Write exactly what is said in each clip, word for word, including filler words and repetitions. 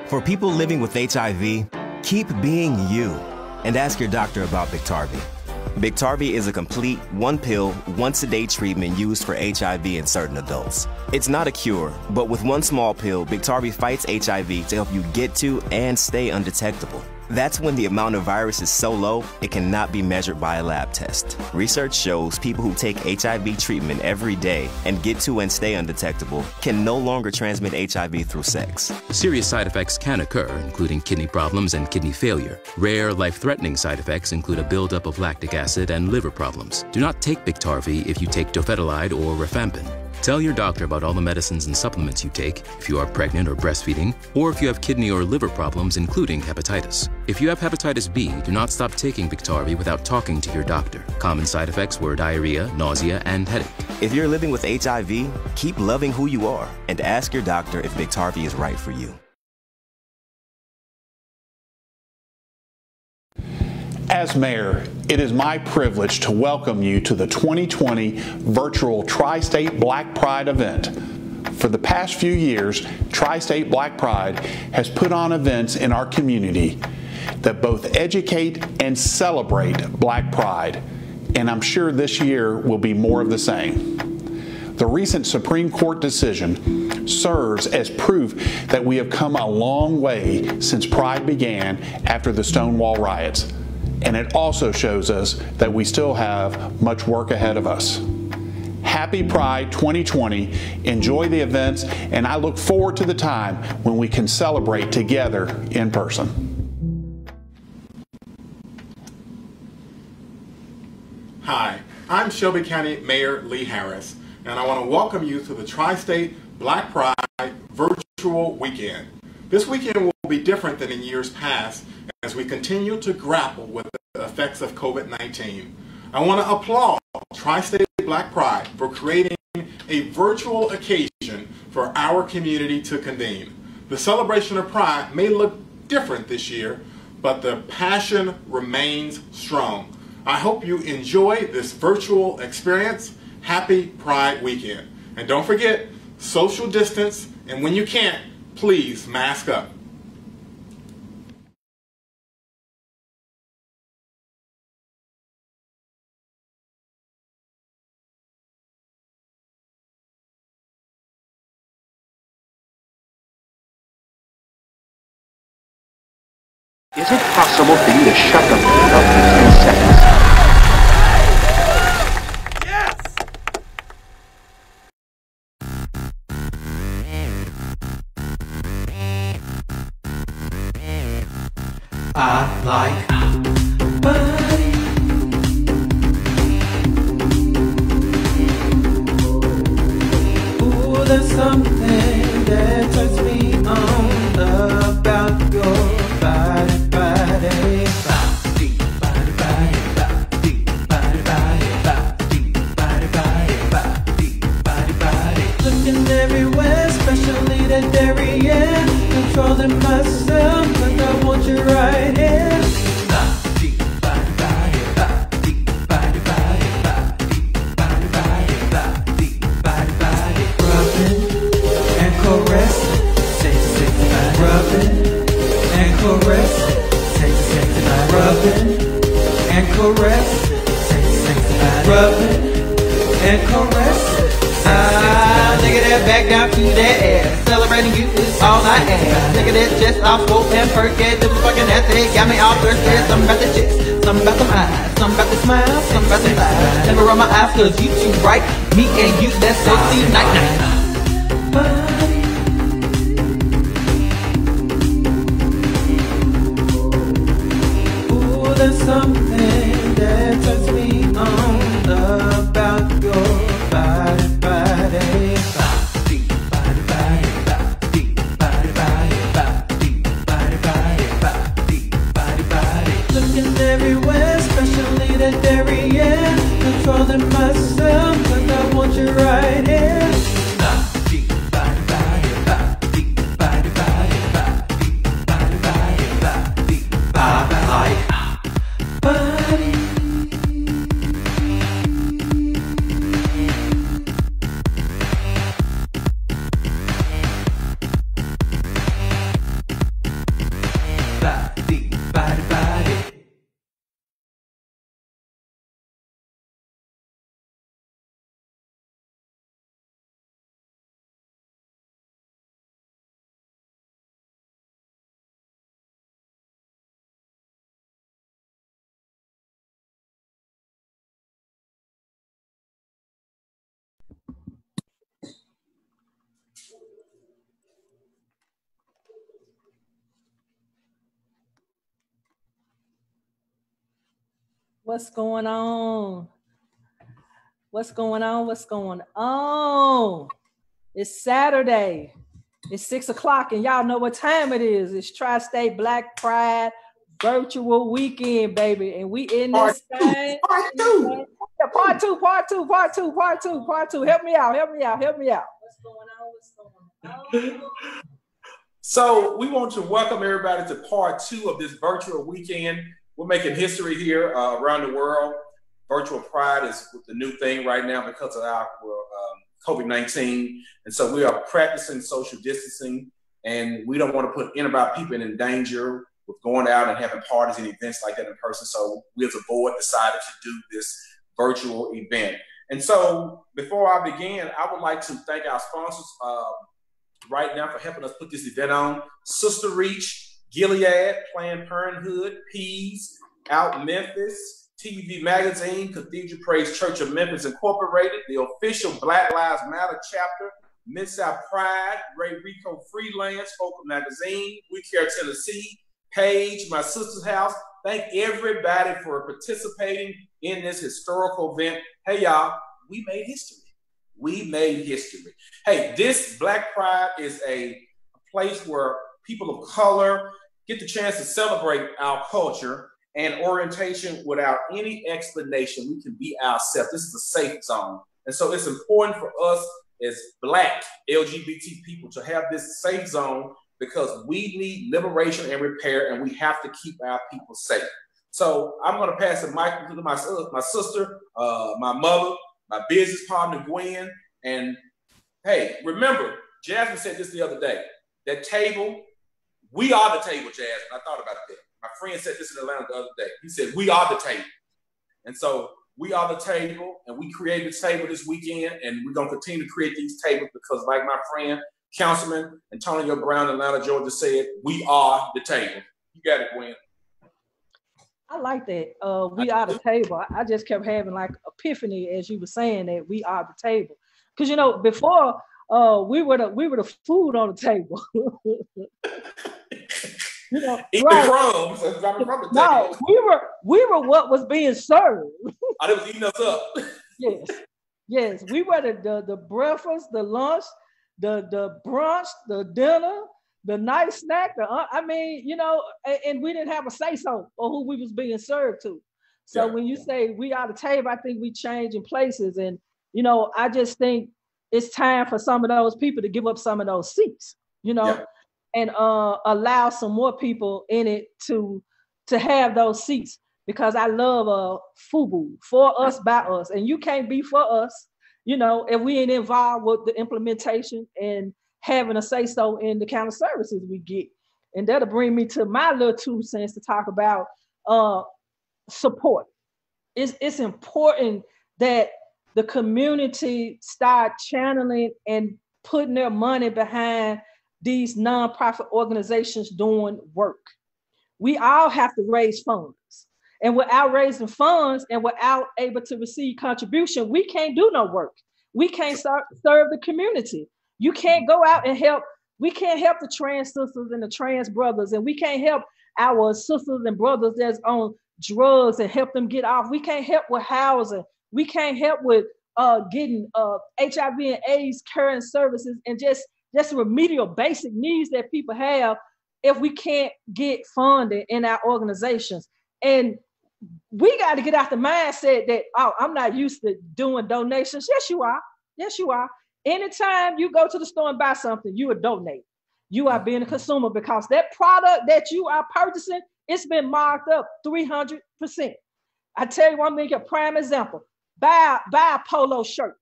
For people living with H I V, keep being you and ask your doctor about Biktarvy. Biktarvy is a complete, one-pill, once-a-day treatment used for H I V in certain adults. It's not a cure, but with one small pill, Biktarvy fights H I V to help you get to and stay undetectable. That's when the amount of virus is so low, it cannot be measured by a lab test. Research shows people who take H I V treatment every day and get to and stay undetectable can no longer transmit H I V through sex. Serious side effects can occur, including kidney problems and kidney failure. Rare, life-threatening side effects include a buildup of lactic acid and liver problems. Do not take Biktarvy if you take dofetilide or rifampin. Tell your doctor about all the medicines and supplements you take if you are pregnant or breastfeeding, or if you have kidney or liver problems, including hepatitis. If you have hepatitis B, do not stop taking Biktarvy without talking to your doctor. Common side effects were diarrhea, nausea, and headache. If you're living with H I V, keep loving who you are and ask your doctor if Biktarvy is right for you. As mayor, it is my privilege to welcome you to the twenty twenty virtual Tri-State Black Pride event. For the past few years, Tri-State Black Pride has put on events in our community that both educate and celebrate Black Pride, and I'm sure this year will be more of the same. The recent Supreme Court decision serves as proof that we have come a long way since Pride began after the Stonewall riots. And it also shows us that we still have much work ahead of us. Happy Pride twenty twenty. Enjoy the events, and I look forward to the time when we can celebrate together in person. Hi, I'm Shelby County Mayor Lee Harris, and I want to welcome you to the Tri-State Black Pride virtual weekend. This weekend will be different than in years past as we continue to grapple with the effects of COVID nineteen. I want to applaud Tri-State Black Pride for creating a virtual occasion for our community to convene. The celebration of Pride may look different this year, but the passion remains strong. I hope you enjoy this virtual experience. Happy Pride weekend. And don't forget, social distance, and when you can't, please mask up. Is it possible for you to shut the f*** up in ten seconds? Yes! I like body. Ooh, there's something that turns me on about your body. That area, controlling myself, cause I want you right here. Rubbing and caressing, sexy, sexy body. Rubbing and caressing, sexy, sexy body. Rubbing and caressing, sexy, sexy body. Rubbing and caressing. Ah, nigga, that back down to that ass. Celebrating you is all I ask. Nigga, that chest all swoop and perky. This fucking ass, got me all thirsty. Something about the chest, something about the eyes, something about the smile, something about the thighs. Never run my eyes cause you too bright. Me and you, that's sexy night night. Ooh, there's something that turns me on about your body, body, body, body, body, body, body, body, body, body, body, body. Looking everywhere, especially that area. Controlling myself, cause I want you right here. What's going on? What's going on? What's going on? It's Saturday. It's six o'clock, and y'all know what time it is. It's Tri-State Black Pride Virtual Weekend, baby. And we in this thing. Part two. Yeah, part two, part two, part two, part two, part two. Help me out, help me out, help me out. What's going on? What's going on? So we want to welcome everybody to part two of this virtual weekend. We're making history here uh, around the world. Virtual Pride is the new thing right now because of our um, COVID nineteen. And so we are practicing social distancing, and we don't want to put any of our people in danger with going out and having parties and events like that in person. So we as a board decided to do this virtual event. And so before I begin, I would like to thank our sponsors uh, right now for helping us put this event on. Sister Reach, Gilead, Planned Parenthood, Peas, Out Memphis, T V Magazine, Cathedral Praise Church of Memphis Incorporated, the official Black Lives Matter chapter, Mid-South Pride, Ray Rico Freelance, Focal Magazine, We Care Tennessee, Page, My Sister's House. Thank everybody for participating in this historical event. Hey, y'all, we made history. We made history. Hey, this Black Pride is a place where people of color get the chance to celebrate our culture and orientation without any explanation. We can be ourselves. This is a safe zone. And so it's important for us as Black L G B T people to have this safe zone because we need liberation and repair, and we have to keep our people safe. So I'm going to pass the mic to my, my sister, uh, my mother, my business partner, Gwen. And hey, remember, Jasmine said this the other day, that table, we are the table, Jasmine. I thought about that. My friend said this in Atlanta the other day. He said, we are the table. And so we are the table, and we created this table this weekend, and we're going to continue to create these tables because, like my friend, Councilman Antonio Brown in Atlanta, Georgia said, we are the table. You got it, Gwen. I like that. Uh, we are the table. I just kept having like epiphany as you were saying that we are the table. Because, you know, before uh, we were the we were the food on the table. You know, Eating right. crumbs. From the no, table. we were we were what was being served. Oh, they was eating us up. Yes, yes, we were the, the the breakfast, the lunch, the the brunch, the dinner, the night snack. The uh, I mean, you know, and, and we didn't have a say so or who we was being served to. So yeah. When you say we are the table, I think we changing places, and you know, I just think it's time for some of those people to give up some of those seats. You know. Yeah. And uh, allow some more people in it to to have those seats, because I love uh, FUBU, for us, by us. And you can't be for us, you know, if we ain't involved with the implementation and having a say-so in the kind of services we get. And that'll bring me to my little two cents to talk about uh, support. It's, it's important that the community start channeling and putting their money behind these nonprofit organizations doing work. We all have to raise funds. And without raising funds and without able to receive contribution, we can't do no work. We can't ser- serve the community. You can't go out and help. We can't help the trans sisters and the trans brothers, and we can't help our sisters and brothers that's on drugs and help them get off. We can't help with housing. We can't help with uh, getting uh, H I V and AIDS care and services and just Just remedial basic needs that people have if we can't get funded in our organizations. And we got to get out the mindset that, oh, I'm not used to doing donations. Yes, you are. Yes, you are. Anytime you go to the store and buy something, you are donating. You are being a consumer because that product that you are purchasing, it's been marked up three hundred percent. I tell you, I'm going to give a prime example. Buy, buy a polo shirt.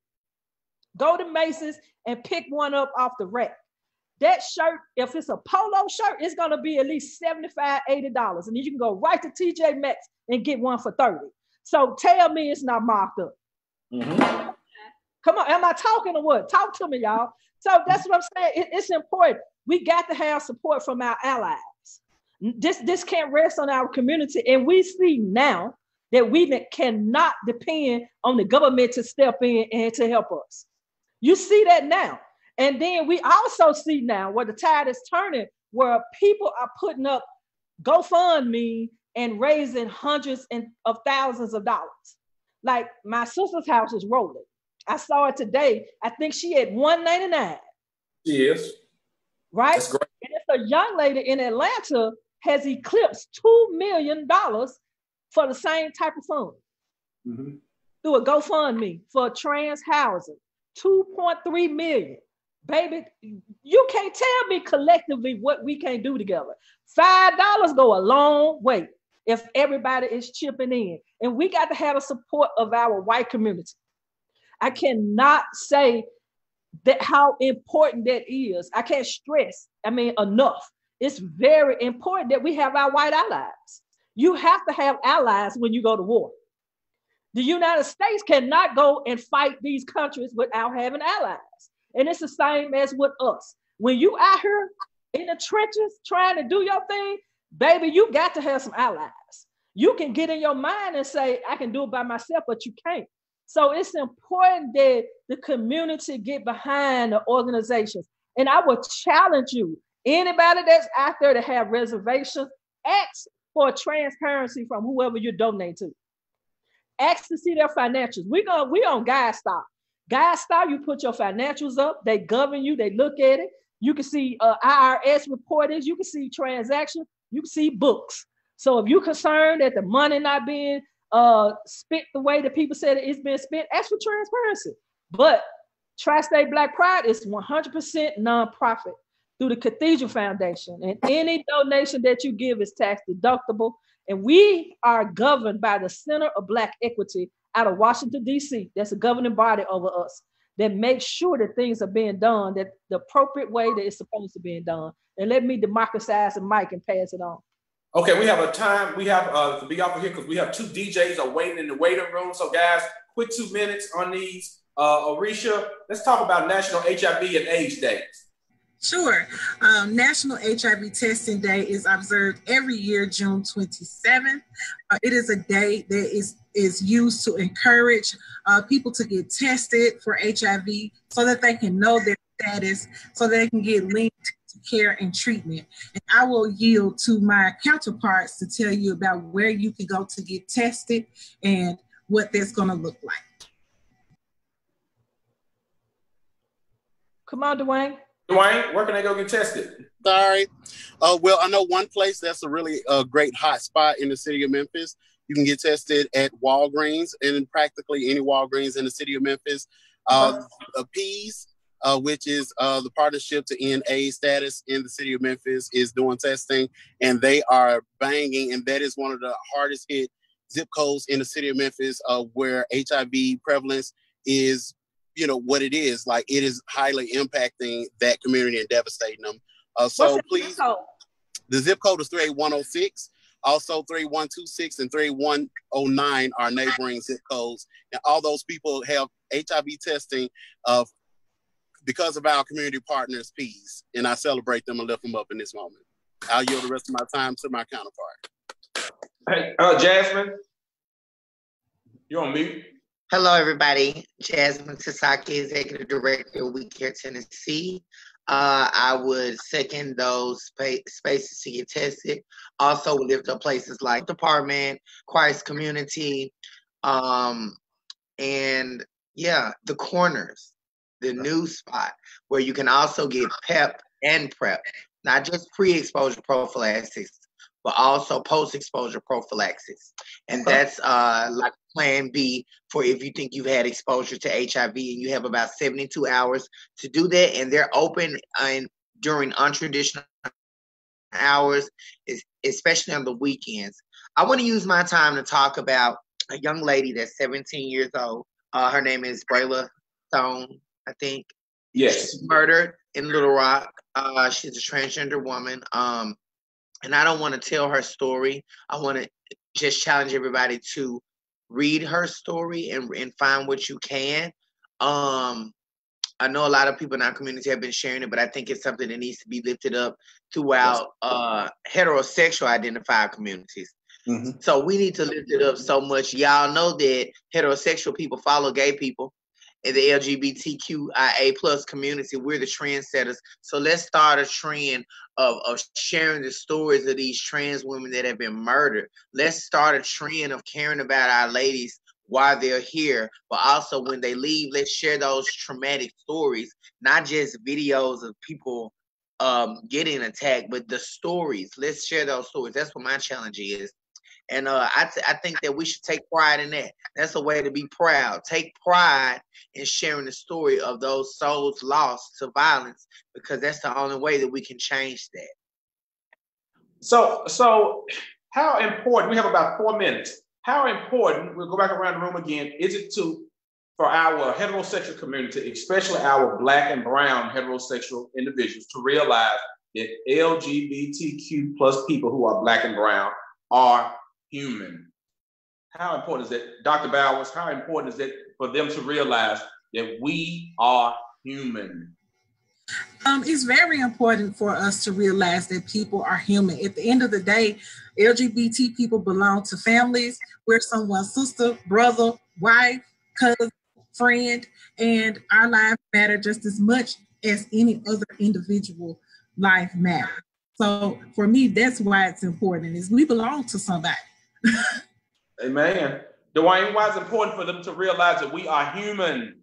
Go to Macy's and pick one up off the rack. That shirt, if it's a polo shirt, it's going to be at least seventy-five dollars, eighty dollars. And then you can go right to T J Maxx and get one for thirty dollars. So tell me it's not marked up. Mm-hmm. Come on, am I talking or what? Talk to me, y'all. So that's what I'm saying. It, it's important. We got to have support from our allies. This, this can't rest on our community. And we see now that we cannot depend on the government to step in and to help us. You see that now. And then we also see now where the tide is turning, where people are putting up GoFundMe and raising hundreds and of thousands of dollars. Like my sister's house is rolling. I saw it today. I think she had one ninety-nine. She is. Right? That's great. And it's a young lady in Atlanta has eclipsed two million dollars for the same type of fund. Mm-hmm. Through a GoFundMe for trans housing. two point three million. Baby, you can't tell me collectively what we can't do together. five dollars go a long way if everybody is chipping in. And we got to have the support of our white community. I cannot say that how important that is. I can't stress, I mean, enough. It's very important that we have our white allies. You have to have allies when you go to war. The United States cannot go and fight these countries without having allies. And it's the same as with us. When you out here in the trenches trying to do your thing, baby, you got to have some allies. You can get in your mind and say, I can do it by myself, but you can't. So it's important that the community get behind the organizations. And I would challenge you, anybody that's out there to have reservations, ask for transparency from whoever you donate to. Ask to see their financials. We're gonna, we on GuideStar. GuideStar, you put your financials up, they govern you, they look at it. You can see uh, I R S reporters, you can see transactions, you can see books. So if you're concerned that the money not being uh, spent the way that people said it's been spent, ask for transparency. But Tri-State Black Pride is one hundred percent nonprofit through the Cathedral Foundation. And any donation that you give is tax deductible. And we are governed by the Center of Black Equity out of Washington, D C. That's a governing body over us that makes sure that things are being done that the appropriate way that it's supposed to be done. And let me democratize the mic and pass it on. Okay, we have a time, we have uh, to be off of here because we have two D Js are waiting in the waiting room. So guys, quick two minutes on these. Uh, Orisha, let's talk about National H I V and AIDS Day. Sure. Um, National H I V Testing Day is observed every year, June twenty-seventh. Uh, it is a day that is, is used to encourage uh, people to get tested for H I V so that they can know their status, so they can get linked to care and treatment. And I will yield to my counterparts to tell you about where you can go to get tested and what that's going to look like. Come on, Dwayne. Dwayne, where can they go get tested? Sorry. Uh, well, I know one place that's a really uh, great hot spot in the city of Memphis. You can get tested at Walgreens and practically any Walgreens in the city of Memphis. Uh, uh, Peas, uh, which is uh, the partnership to end AIDS status in the city of Memphis, is doing testing, and they are banging. And that is one of the hardest hit zip codes in the city of Memphis, uh, where H I V prevalence is, you know, what it is. Like, it is highly impacting that community and devastating them. Uh, so please, the zip code is three eight one oh six. Also three one two six and three one oh nine are neighboring zip codes. And all those people have H I V testing uh, because of our community partners, Peas. And I celebrate them and lift them up in this moment. I'll yield the rest of my time to my counterpart. Hey, uh, Jasmine, you're on mute. Hello, everybody. Jasmine Sasaki, Executive Director of We Care Tennessee. Uh, I would second those spa- spaces to get tested. Also, we lift up places like Department, Christ Community, um, and yeah, the Corners, the new spot where you can also get PEP and PrEP, not just pre-exposure prophylaxis, but also post-exposure prophylaxis. And that's uh, like plan B for if you think you've had exposure to H I V, and you have about seventy-two hours to do that. And they're open and during untraditional hours, especially on the weekends. I want to use my time to talk about a young lady that's seventeen years old. Uh, her name is Brayla Stone, I think. Yes. She's murdered in Little Rock. Uh, she's a transgender woman. Um, and I don't want to tell her story. I want to just challenge everybody to read her story and, and find what you can. Um, I know a lot of people in our community have been sharing it, but I think it's something that needs to be lifted up throughout uh, heterosexual identified communities. Mm-hmm. So we need to lift it up so much. Y'all know that heterosexual people follow gay people, in the L G B T Q I A plus community. We're the trendsetters. So let's start a trend of, of sharing the stories of these trans women that have been murdered. Let's start a trend of caring about our ladies while they're here, but also when they leave, let's share those traumatic stories, not just videos of people um, getting attacked, but the stories. Let's share those stories. That's what my challenge is. And uh, I, th- I think that we should take pride in that. That's a way to be proud. Take pride in sharing the story of those souls lost to violence, because that's the only way that we can change that. So, so how important, we have about four minutes. How important, we'll go back around the room again, is it to, for our heterosexual community, especially our Black and brown heterosexual individuals, to realize that L G B T Q plus people who are Black and brown are human? How important is it, Doctor Bowers, how important is it for them to realize that we are human? Um, it's very important for us to realize that people are human. At the end of the day, L G B T people belong to families. We're someone's sister, brother, wife, cousin, friend, and our lives matter just as much as any other individual life matters. So for me, that's why it's important, is we belong to somebody. Amen. Dwayne, why is it important for them to realize that we are human?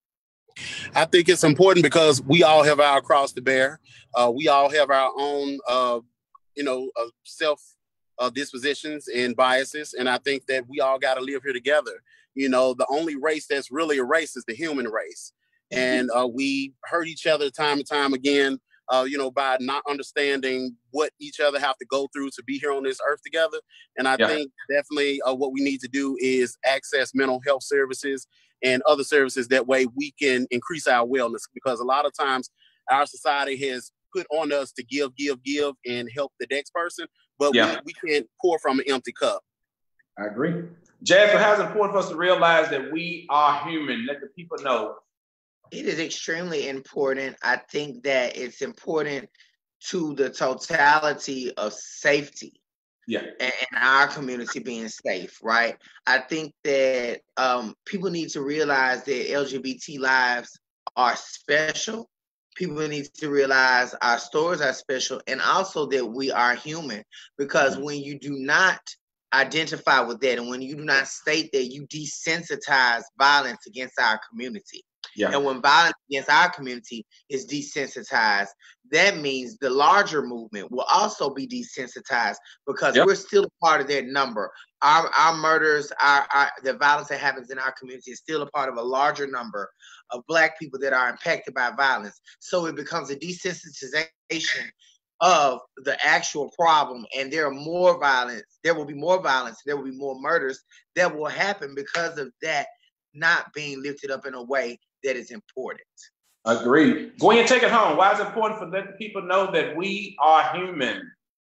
I think it's important because we all have our cross to bear. Uh, we all have our own, uh, you know, uh, self uh, dispositions and biases. And I think that we all got to live here together. You know, the only race that's really a race is the human race. And uh, we hurt each other time and time again, uh, you know, by not understanding what each other have to go through to be here on this earth together. And I yeah. think definitely uh, what we need to do is access mental health services and other services. That way we can increase our wellness, because a lot of times our society has put on us to give, give, give and help the next person, but yeah. we, we can't pour from an empty cup. I agree. Jasmine, how is it important for us to realize that we are human? Let the people know. It is extremely important. I think that it's important to the totality of safety. Yeah. And our community being safe, right? I think that um, people need to realize that L G B T lives are special. People need to realize our stories are special, and also that we are human. Because when you do not identify with that, and when you do not state that, you desensitize violence against our community. Yeah. And when violence against our community is desensitized, that means the larger movement will also be desensitized, because yep. we're still a part of that number. Our our murders, our, our the violence that happens in our community is still a part of a larger number of Black people that are impacted by violence. So it becomes a desensitization of the actual problem, and there are more violence. There will be more violence. There will be more murders that will happen because of that not being lifted up in a way that is important. Agreed. Go ahead and take it home. Why is it important for letting people know that we are human?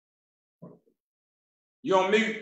You're on mute.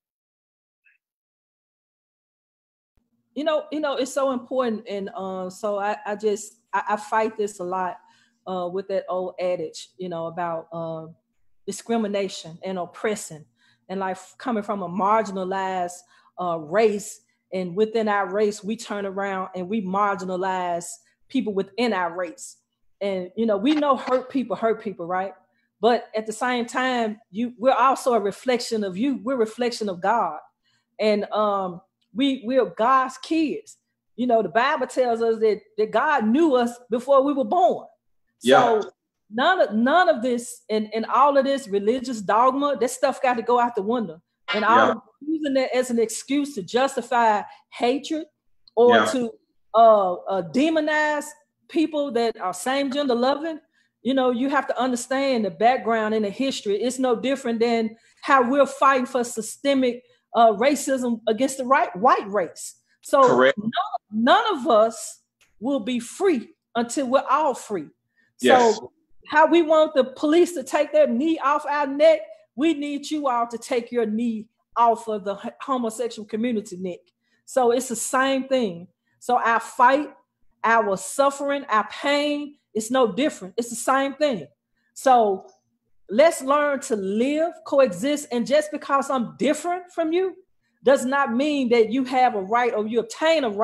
You know, you know, it's so important. And uh, so I, I just, I, I fight this a lot uh, with that old adage, you know, about uh, discrimination and oppressing, and like coming from a marginalized uh, race. And within our race, we turn around and we marginalize people within our race. And, you know, we know hurt people hurt people, right? But at the same time, you we're also a reflection of you. We're a reflection of God. And um, we, we're God's kids. You know, the Bible tells us that, that God knew us before we were born. Yeah. So none of, none of this and, and all of this religious dogma, that stuff got to go out the window. And all yeah. using that as an excuse to justify hatred or yeah. to uh, uh, demonize people that are same gender loving. You know, you have to understand the background and the history. It's no different than how we're fighting for systemic uh, racism against the right white race. So none, none of us will be free until we're all free. Yes. So how we want the police to take their knee off our neck, we need you all to take your knee off of the homosexual community neck. So it's the same thing. So our fight, our suffering, our pain, it's no different. It's the same thing. So let's learn to live, coexist. And just because I'm different from you does not mean that you have a right or you obtain a right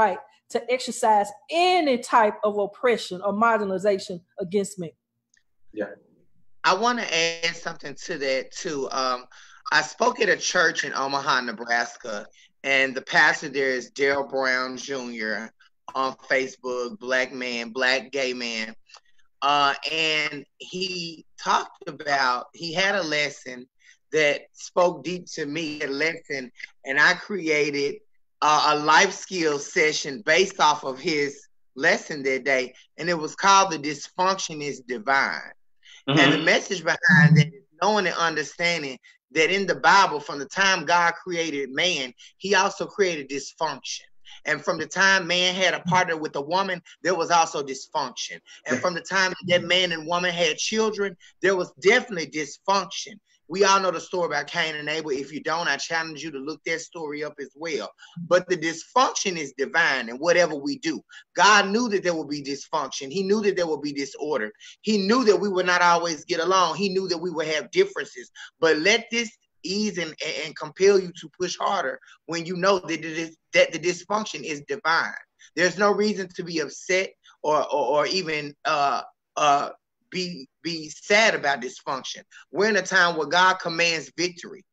to exercise any type of oppression or marginalization against me. Yeah. I want to add something to that too. Um, I spoke at a church in Omaha, Nebraska, and the pastor there is Daryl Brown Junior on Facebook, black man, black gay man. Uh, and he talked about, he had a lesson that spoke deep to me, a lesson, and I created uh, a life skills session based off of his lesson that day, and it was called The Dysfunction is Divine. Mm-hmm. And the message behind that is knowing and understanding that in the Bible, from the time God created man, he also created dysfunction. And from the time man had a partner with a woman, there was also dysfunction. And from the time that man and woman had children, there was definitely dysfunction. We all know the story about Cain and Abel. If you don't, I challenge you to look that story up as well. But the dysfunction is divine in whatever we do. God knew that there would be dysfunction. He knew that there would be disorder. He knew that we would not always get along. He knew that we would have differences. But let this ease and, and compel you to push harder when you know that, it is, that the dysfunction is divine. There's no reason to be upset or, or, or even uh, uh, be be sad about dysfunction. We're in a time where God commands victory.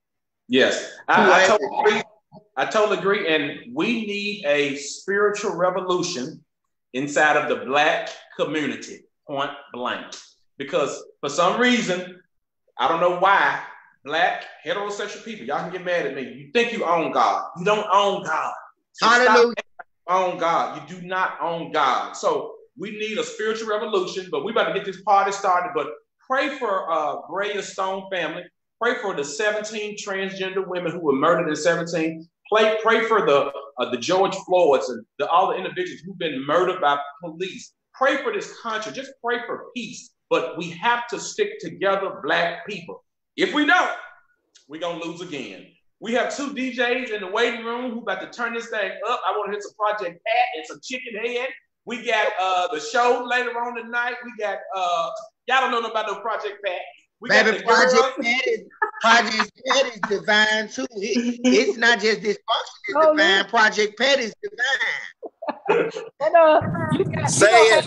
Yes, I, I totally agree. I totally agree. And we need a spiritual revolution inside of the black community, point blank. Because for some reason, I don't know why, black heterosexual people, y'all can get mad at me. You think you own God. You don't own God. So Hallelujah. Own God. You do not own God. So we need a spiritual revolution, but we about to get this party started. But pray for uh, Brea Stone family. Pray for the seventeen transgender women who were murdered at seventeen. Pray, pray for the uh, the George Floyds and the, all the individuals who've been murdered by police. Pray for this country. Just pray for peace. But we have to stick together, black people. If we don't, we're going to lose again. We have two D Js in the waiting room who about to turn this thing up. I want to hit some Project Pat and some Chicken Head. We got uh, the show later on tonight. We got, uh, y'all don't know nothing about no Project Pat. We Baby, got the Project Pat is, Project Pat is divine too. It, it's not just dysfunction, it's oh, divine. Yeah. Project Pat is divine. And uh, you got Say it.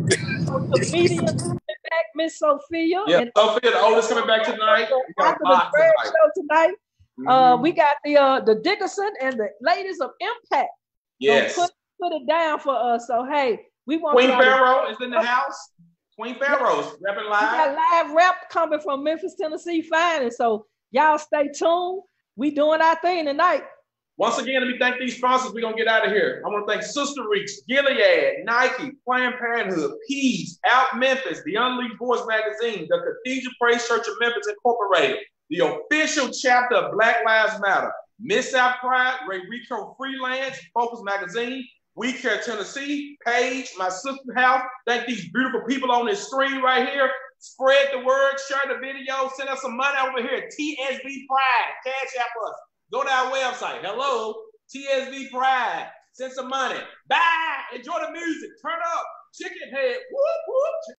The media back, Miss Sophia. Yeah, and Sophia, the oldest coming back tonight. After the third show tonight, mm-hmm. uh, we got the uh, the Dickerson and the ladies of Impact. Yes. So put, put it down for us. So hey, we want Queen Pharaoh is in the house. Queen Pharaoh's rapping live. We got live rap coming from Memphis, Tennessee, fine. So y'all stay tuned. We doing our thing tonight. Once again, let me thank these sponsors. We're going to get out of here. I want to thank Sister Reach, Gilead, Nike, Planned Parenthood, Peas, Out Memphis, the Unleashed Voice Magazine, the Cathedral Praise Church of Memphis Incorporated, the official chapter of Black Lives Matter, Miss South Pride, Ray Rico Freelance, Focus Magazine, We Care Tennessee, Page, my sister's house. Thank these beautiful people on this screen right here. Spread the word, share the video, send us some money over here. T S B Pride, cash app us. Go to our website. Hello, T S B Pride. Send some money. Bye. Enjoy the music. Turn up. Chicken Head. Whoop, whoop.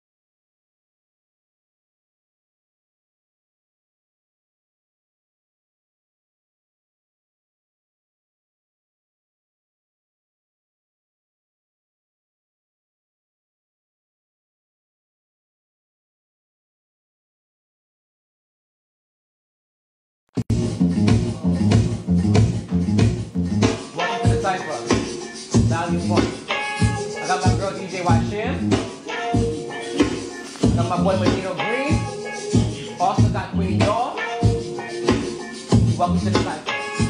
Volume one. I got my girl D J Washin. I got my boy Medino Green. Also got Queen Dawn. Welcome to the cycle.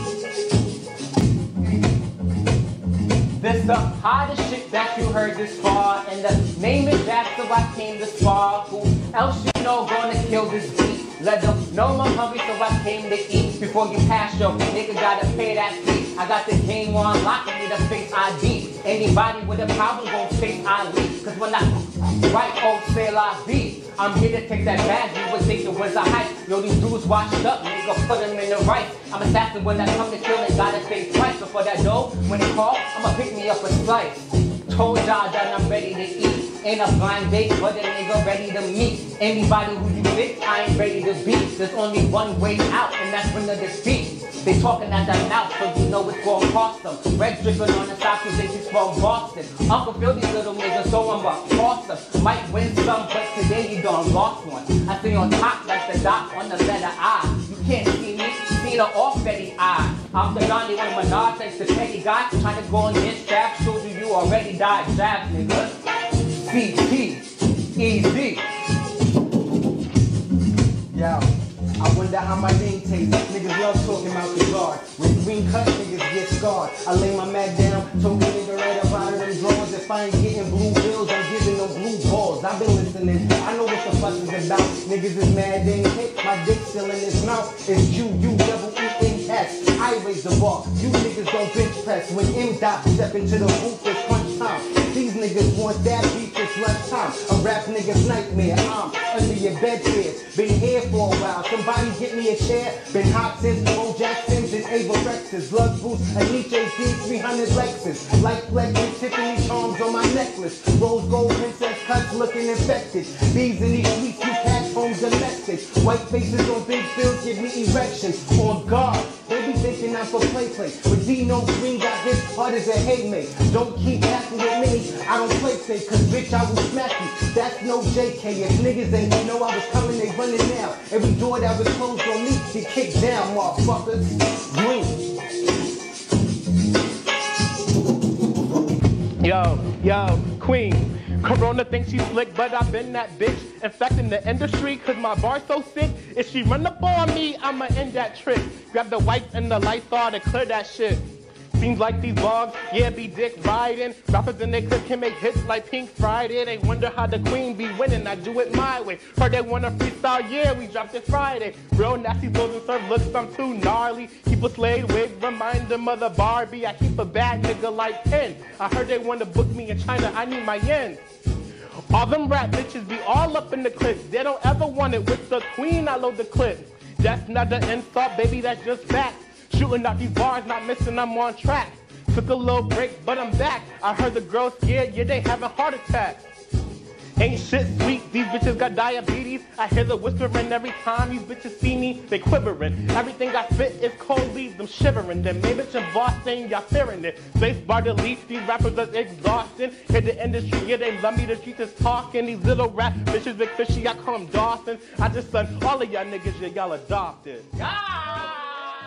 This the hottest shit that you heard this far, and the name is that, so I came this far. Who else you know gonna kill this beat? Let them know I'm hungry, so I came to eat. Before you pass your nigga gotta pay that fee. I got the game on lock and need a face I D. Anybody with a problem gon' face I leave. Cause when I right, oh, say la vie. I'm here to take that bag, you would think it was a hype. Yo, these dudes washed up, nigga, put them in the right. I'm assassin when I come to kill and gotta pay twice. But for that dough, when they call, I'ma pick me up a slice. Told y'all that I'm ready to eat. Ain't a blind date, but a nigga ready to meet. Anybody who you think I ain't ready to beat. There's only one way out, and that's when the defeat. They talking at their mouth, so you know it's gonna cost them. Red dripping on the side, cause they just from Boston. Uncle Phil, these little niggas, so I'm about to toss them. Might win some, but today you done lost one. I stay on top like the dot on the letter I. You can't see me, see the off Betty I. I'm the Gandhi when Menard takes the petty guy. Trying to go on this trap, show you you already died, jab, nigga. C T, easy. Yo, I wonder how my name tastes. Niggas love talking about the guard. When green cut, niggas get scarred. I lay my mag down, told the nigga right up out of them drawers. If I ain't getting blue bills, I'm giving them blue balls. I've been listening, I know what the fuss is about. Niggas is mad, they ain't hit. My dick still in his mouth. It's you, you double E N S. I raise the bar. You niggas don't bench press. When M dot step into the booth, it's crunch time. These niggas want that beef, it's lunchtime. A rap nigga's nightmare. I'm under your bed here. Been here for a while. Somebody get me a chair. Been hot since Bo Jackson's and Ava Rex's. Love boost, Aniche D three hundred Lexus. Like flexing, Tiffany charms on my necklace. Rose gold princess cuts looking infected. Bees in these sweets, you catch homes domestic. White faces on big fields give me erections. On guard, they be thinking I'm for play play. But Dino Green got his hard as a haymate. Don't keep acting with me. I don't play safe, cause bitch, I will smack you. That's no J K. If niggas ain't know I was coming, they running now. Every door that was closed on me, get kicked down, motherfuckers. Green. Yo, yo, queen. Corona thinks she's slick, but I've been that bitch. Infecting the industry, cause my bar's so sick. If she run up on me, I'ma end that trick. Grab the wipes and the Lysol to clear that shit. Seems like these blogs, yeah, be dick riding. Rappers in their clip can make hits like Pink Friday. They wonder how the queen be winning, I do it my way. Heard they wanna freestyle, yeah, we dropped it Friday. Real nasty flows and serve looks, I'm too gnarly. Keep a Slade wig, remind them of the Barbie. I keep a bad nigga like Ken. I heard they wanna book me in China, I need my yen. All them rap bitches be all up in the clips. They don't ever want it with the queen, I load the clip. That's not the insult, baby, that's just fact. Shooting out these bars, not missing, I'm on track. Took a little break, but I'm back. I heard the girls scared, yeah, they having heart attacks. Ain't shit sweet, these bitches got diabetes. I hear the whispering every time these bitches see me, they quivering. Everything I spit is cold leaves, them shivering. Then maybe bitch in Boston, y'all fearing it. Space bar delete, these rappers are exhausting. Hit the industry, yeah, they love me, the streets is talking. These little rap bitches, big fishy, I call them Dawson. I just son all of y'all niggas, yeah, y'all adopted. Ah!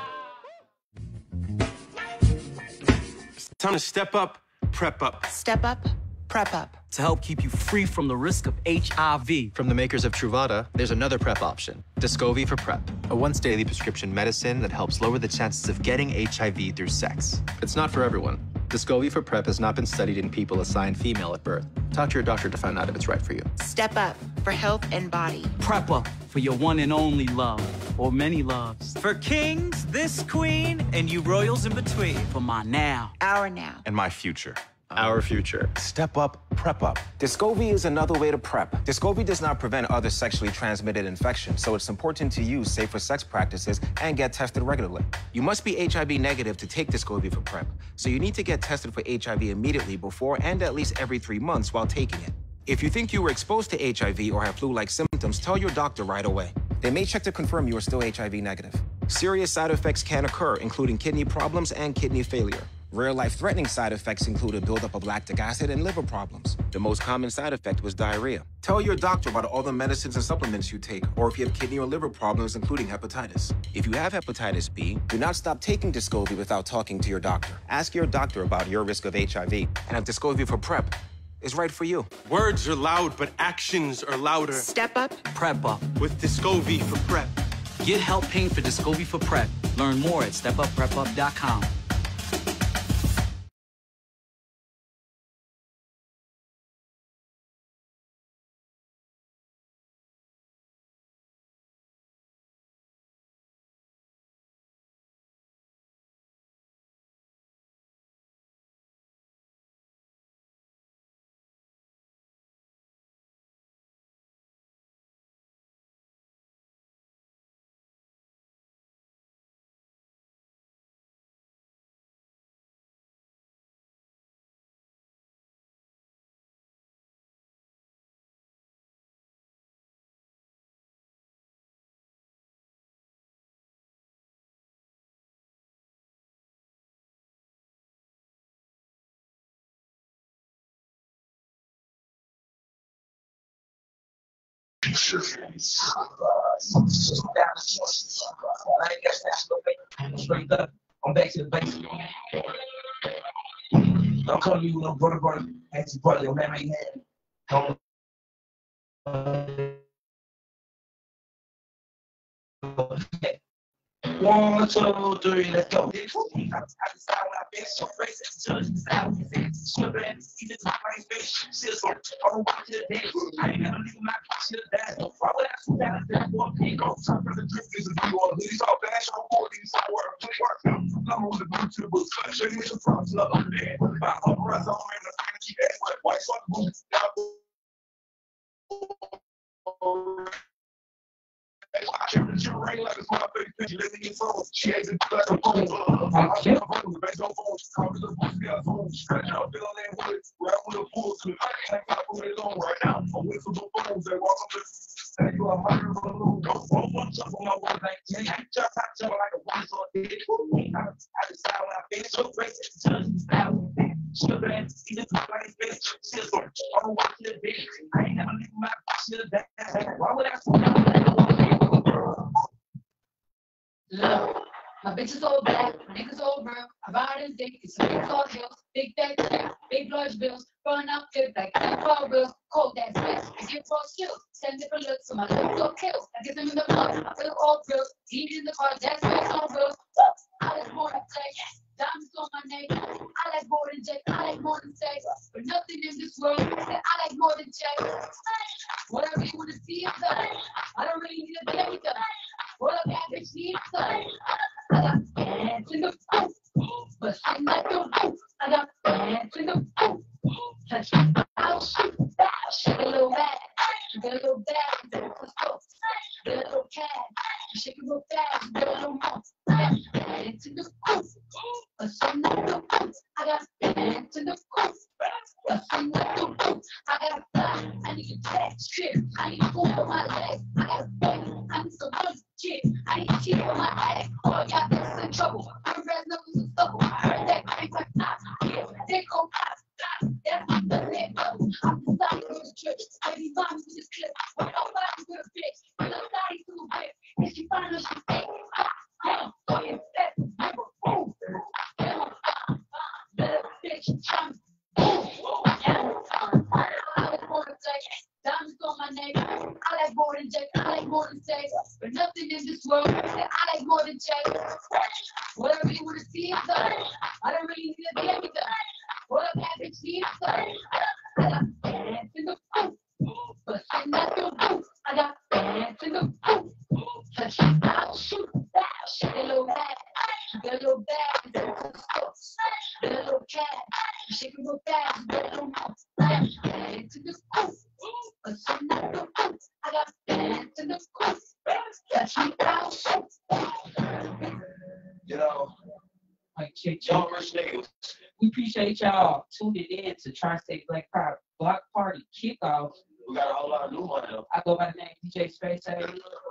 Time to step up, prep up. Step up, prep up. To help keep you free from the risk of H I V. From the makers of Truvada, there's another PrEP option, Descovy for PrEP, a once-daily prescription medicine that helps lower the chances of getting H I V through sex. It's not for everyone. Descovy for PrEP has not been studied in people assigned female at birth. Talk to your doctor to find out if it's right for you. Step up for health and body. Prep up for your one and only love, or many loves. For kings, this queen, and you royals in between. For my now. Our now. And my future. Our future. Step up, prep up. Descovy is another way to prep. Descovy does not prevent other sexually transmitted infections, so it's important to use safer sex practices and get tested regularly. You must be H I V negative to take Descovy for PrEP, so you need to get tested for H I V immediately before and at least every three months while taking it. If you think you were exposed to H I V or have flu-like symptoms, tell your doctor right away. They may check to confirm you are still H I V negative. Serious side effects can occur, including kidney problems and kidney failure. Rare life-threatening side effects include a buildup of lactic acid and liver problems. The most common side effect was diarrhea. Tell your doctor about all the medicines and supplements you take, or if you have kidney or liver problems, including hepatitis. If you have hepatitis B, do not stop taking Descovy without talking to your doctor. Ask your doctor about your risk of H I V, and if Descovy for PrEP is right for you. Words are loud, but actions are louder. Step up, prep up. With Descovy for PrEP. Get help paying for Descovy for PrEP. Learn more at step up prep up dot com. Straight up, I'm back to the basics. Don't come to me with no brother, brother. Ask your brother, your man ain't had it. One, two, three, let's go. I decide when I've been so crazy. Judge decide when it's slipping. Either top my face, shit's on. I don't watch it day. I ain't never leave my shit down. Why would I sit down and that one pig on top of the drift? Is a view on these all bad show for these work. I'm on the blue to the books. Show you some props, love on there. My whole rest on in the fancy ass white white sort of boots. She rain like a small baby, living in soul. She ain't in like a phone. I'm can't phone, the back on phone. Call me the pussy, got phone. Stretch out, fill that wood. Rap with a full to I can't stop with it on right now. I'm with some phones that walk up the and you are hungry for the loot. Go roll one jump on my word like yeah, I jump, I jump like a one so dead. I decide when I finish so crazy. Judge style. Sugar and eat it like bitch. Shit's on. I don't watch it, bitch. I ain't never leave my shit down. Why would I sit down? Look, my bitch is all black, my niggas all brown. I ride in dick, it's a big tall hills, big fat, big large bills, burn out good like car wheels, cold ass bitch. I get raw skills, send different looks, so my lips all kills. I get them in the blood, I feel all grills, heat in the car, that's what's on wheels. I like more than sex, diamonds on my neck. I like more than Jake, I like more than sex, but nothing in this world that I like more than Jake. What I really want to see is done. I don't really need a baby done. What up, average need done. I got bands in the booth, but I'm not the roof. I got bands in the booth. Touch me, I'll shoot, I'll shake a little bag, get a little bag, get a little get a little cash, shake a little fast, get a little more. Bands in the booth, but I'm not the roof. I got bands in the booth, but I'm not the roof. I got fly, I need a tax trip, I need food for my legs, I got a baby, I need some money. Shit, I need cheap on my ass. Oh, y'all niggas in trouble. I'm red knuckles and stuffle. I heard that crank like pop. Yeah, they go pop, pop. That's my best bubble. I'm deciding to go to church. Baby mommy with this clip. But nobody with a bitch. But nobody too big. If she find her, she fake. Damn, go ahead, step. Never move. Damn, better bitch. I'm I was born to say, diamonds on my neck. I like more than Jake, I like more than sex. But nothing in this world that I like more than Jake. What I really want to see is done. I don't really need a baby done. What up, average need done. I got bands in the booth, but I'm not the roof. I got bands in the booth. Touch me, I'll shoot, I'll shake a little bag, get a little bag, get a little stuff, get a little cash, shake a little bag, get a little more. Bands in the booth, but I'm not the roof. I got bands in the booth. Touch me, I'll shoot. You know, like check y'all rich niggas. We appreciate y'all tuning in to Tri-State Black Pride Block Party Kickoff. We got a whole lot of new money though. I go by the name D J Space A.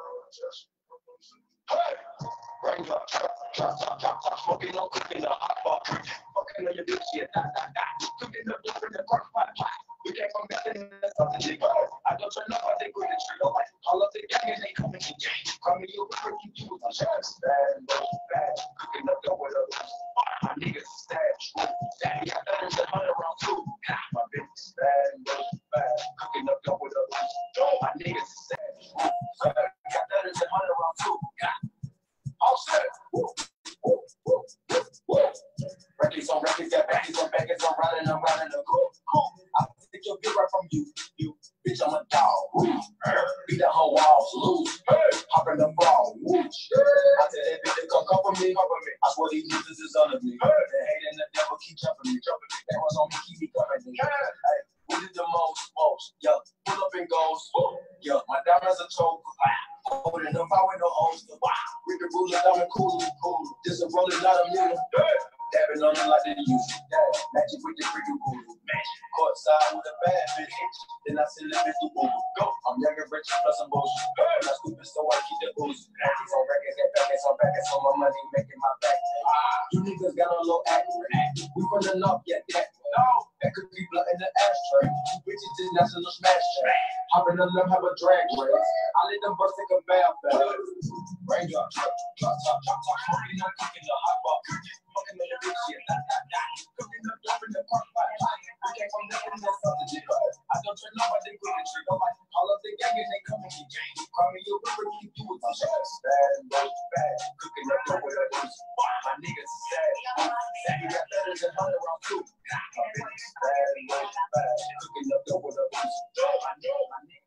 Rain drop, drop, drop, drop, drop, drop, smoking on cooking the hot pot. Fucking on your bitch, yeah, da, da, da. Cooking up the friend, crock pot, pot. We came from nothing, something big. I don't turn up, I think we're the tree. All of the gang and they coming to gang. Call me over, you do the chance. Bad, bad, cooking up the window. My niggas is bad. Daddy, I better than hundred round two. My bitch is bad, bad, cooking up the window. My niggas is bad. I got better than hundred round two. All set. Woo, woo, woo, woo, woo. Records on records, got backers on backers. I'm riding, I'm riding a cool, cool. I take your bitch right from you, you. Bitch, I'm a dog. Beat down her walls, loose. Hop in the ball. I tell that bitch to come cover me, cover me. I swear these niggas is under me. The hate and the devil keep jumping me, jumping me. That was on me, keep me coming. Hey, we did the most, most. Yeah, pull up and goes. Yeah, my diamonds are choke. Holding them out with no holster. Rick and ruler, diamond cool, cool. This a rolling, not a mule. Dabbing on them like they use it. Magic with the freaking voodoo. Magic. Courtside with a bad bitch. Then I send the bitch to Google. Go. I'm young and rich plus some bullshit. I'm not stupid, so I keep the booze. Records on records, get backers on backers, so my money making my back. You niggas got a low accurate. We from the north, yeah, that. No. That could be blood in the ashtray. Bitches international smash track. Hop in the left, have a drag race. I let them bust take a bath bath. Raindrop, drop, drop, drop, drop, drop. Smoking on cooking the hot bar. Fucking on your bitch, yeah, da, da, da. Cooking up, dropping the park, bye, bye. We came from nothing, that's something to do. I don't trust nobody, good and trick. Nobody call up the gang and they come and get gang. Call me your river, keep you with the shots. Bad, bad, bad. Cooking up, dope with a loose. My niggas is sad. Sad, you got letters and hundred round two. My bitch is bad, bad, bad. Cooking up, dope with a loose. My nigga, my nigga.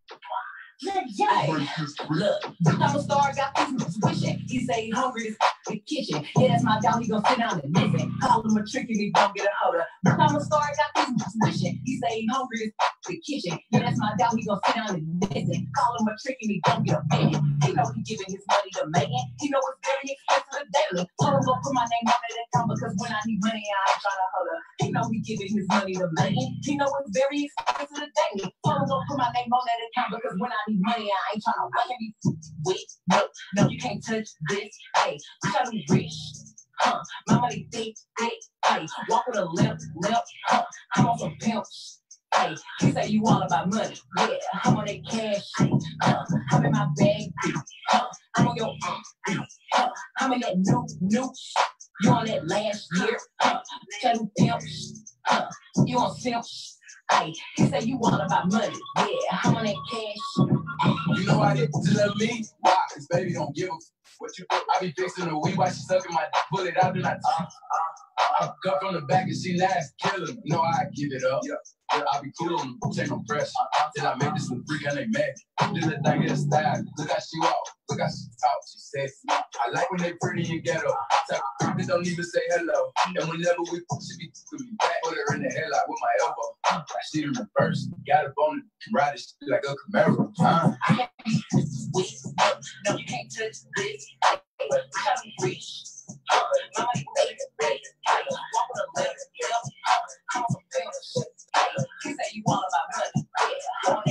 Hey, look, I'm a star, got this wishing. He say he hungry, the kitchen. Yeah, that's my dog, he gon' sit down and listen. Call him a trick and he don't get a hold of. I'm a star, got this wishing. He say he hungry, the kitchen. Yeah, that's my dog, he gon' sit down and listen. Call him a trick and he don't get a penny. He know he giving his money to Megan. He know it's very expensive daily. Told him go put my name on that account because when I need money, I ain't tryna hold up. He know he giving his money to Megan. He know it's very expensive daily. Told him go put my name on that account because when I need money, I ain't tryna wait. Wait, no, no, you can't touch this. Hey, I'm trying to be rich. Huh, my money thick, thick. Hey, walk with a limp, limp. Huh, I'm on some pimps. Hey, he say you all about money. Yeah, I'm on that cash. Huh, I'm in my bag. Huh, I'm on your. Huh, I'm in that new, new. You on that last year. Huh, tell them pimps. Huh, you on simps. Hey, he say you all about money. Yeah, I'm on that cash. You know why they love me? Why? Cause baby don't give a what you do. I be fixing the weed while she sucking my pull it out, then I uh, uh, I cut from the back and she last killing. You know I give it up. Yeah. Yeah, I be cool on them, take no pressure. Till I make this one freak and they mad. This little thing is style. Look how she walk, look how she talk, she says. I like when they pretty and ghetto. Type of freak that don't even say hello. And whenever we she be with me back, put her in the headlock with my elbow. I see the reverse, got a bone and ride it like a Camaro. Huh? I can't be with, no, you can't touch this. I'm trying to be rich. My money ready, ready. Walk with a letter, I'm on some pills. He say you all about money. Yeah, I want that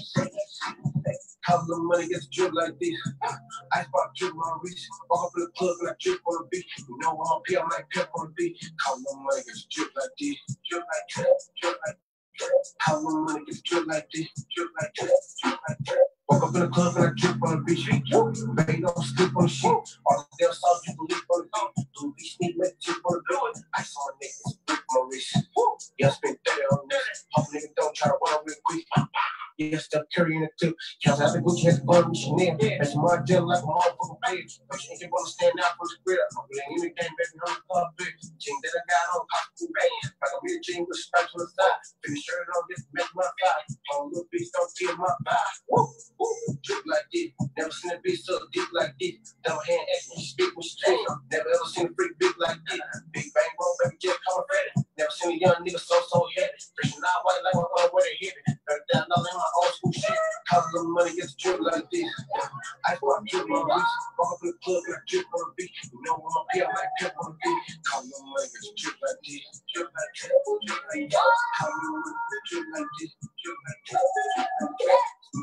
cash. How the money gets drip like this? I spot drip on reach. Walk up in the club and I drip on the beat. You know I'm up here, I'm like pep on the beat. How the money gets drip like this? Drip like drip, drip like drip. How the money gets drip like this? Drip like drip, drip like drip. Walk up in the club and I drip on the beach. Baby, don't slip on the shit. All the damn sauce you can leave on the beat. Do be sneak, make the chip on the beat. I saw a nigga grip my wrist. Yeah, I spent thirty on this. Hope nigga don't try to run real quick. Yeah, step Curry in the tip. Counts out the Gucci, has to go to Chanel. That's my deal like a motherfucking bitch. But you ain't gonna stand out for the square. I'm playing anything, baby, on the club, bitch. Team that I got on, pop two bands. Like a real jean with stripes on the side. Finish shirt on, just make my vibe. All little bitch don't feel my vibe. Woo, woo, drip like this. Never seen a bitch so deep like this. Double hand action, she speak when she change. Never ever seen a freak big like this. Big bang, roll, baby, just come ready. Never seen a young nigga so, so heavy. Freaking out white like my mother, where they hit it. thirty thousand dollars in my old school shit. How the money gets drip like this? I spot drip on the beach. Walk up in the club and I drip on the beat. You know I'm up here, I like pep on the beat. How the money gets drip like this? Drip like this, drip like this. How the money gets drip like this? Drip like this, drip like this.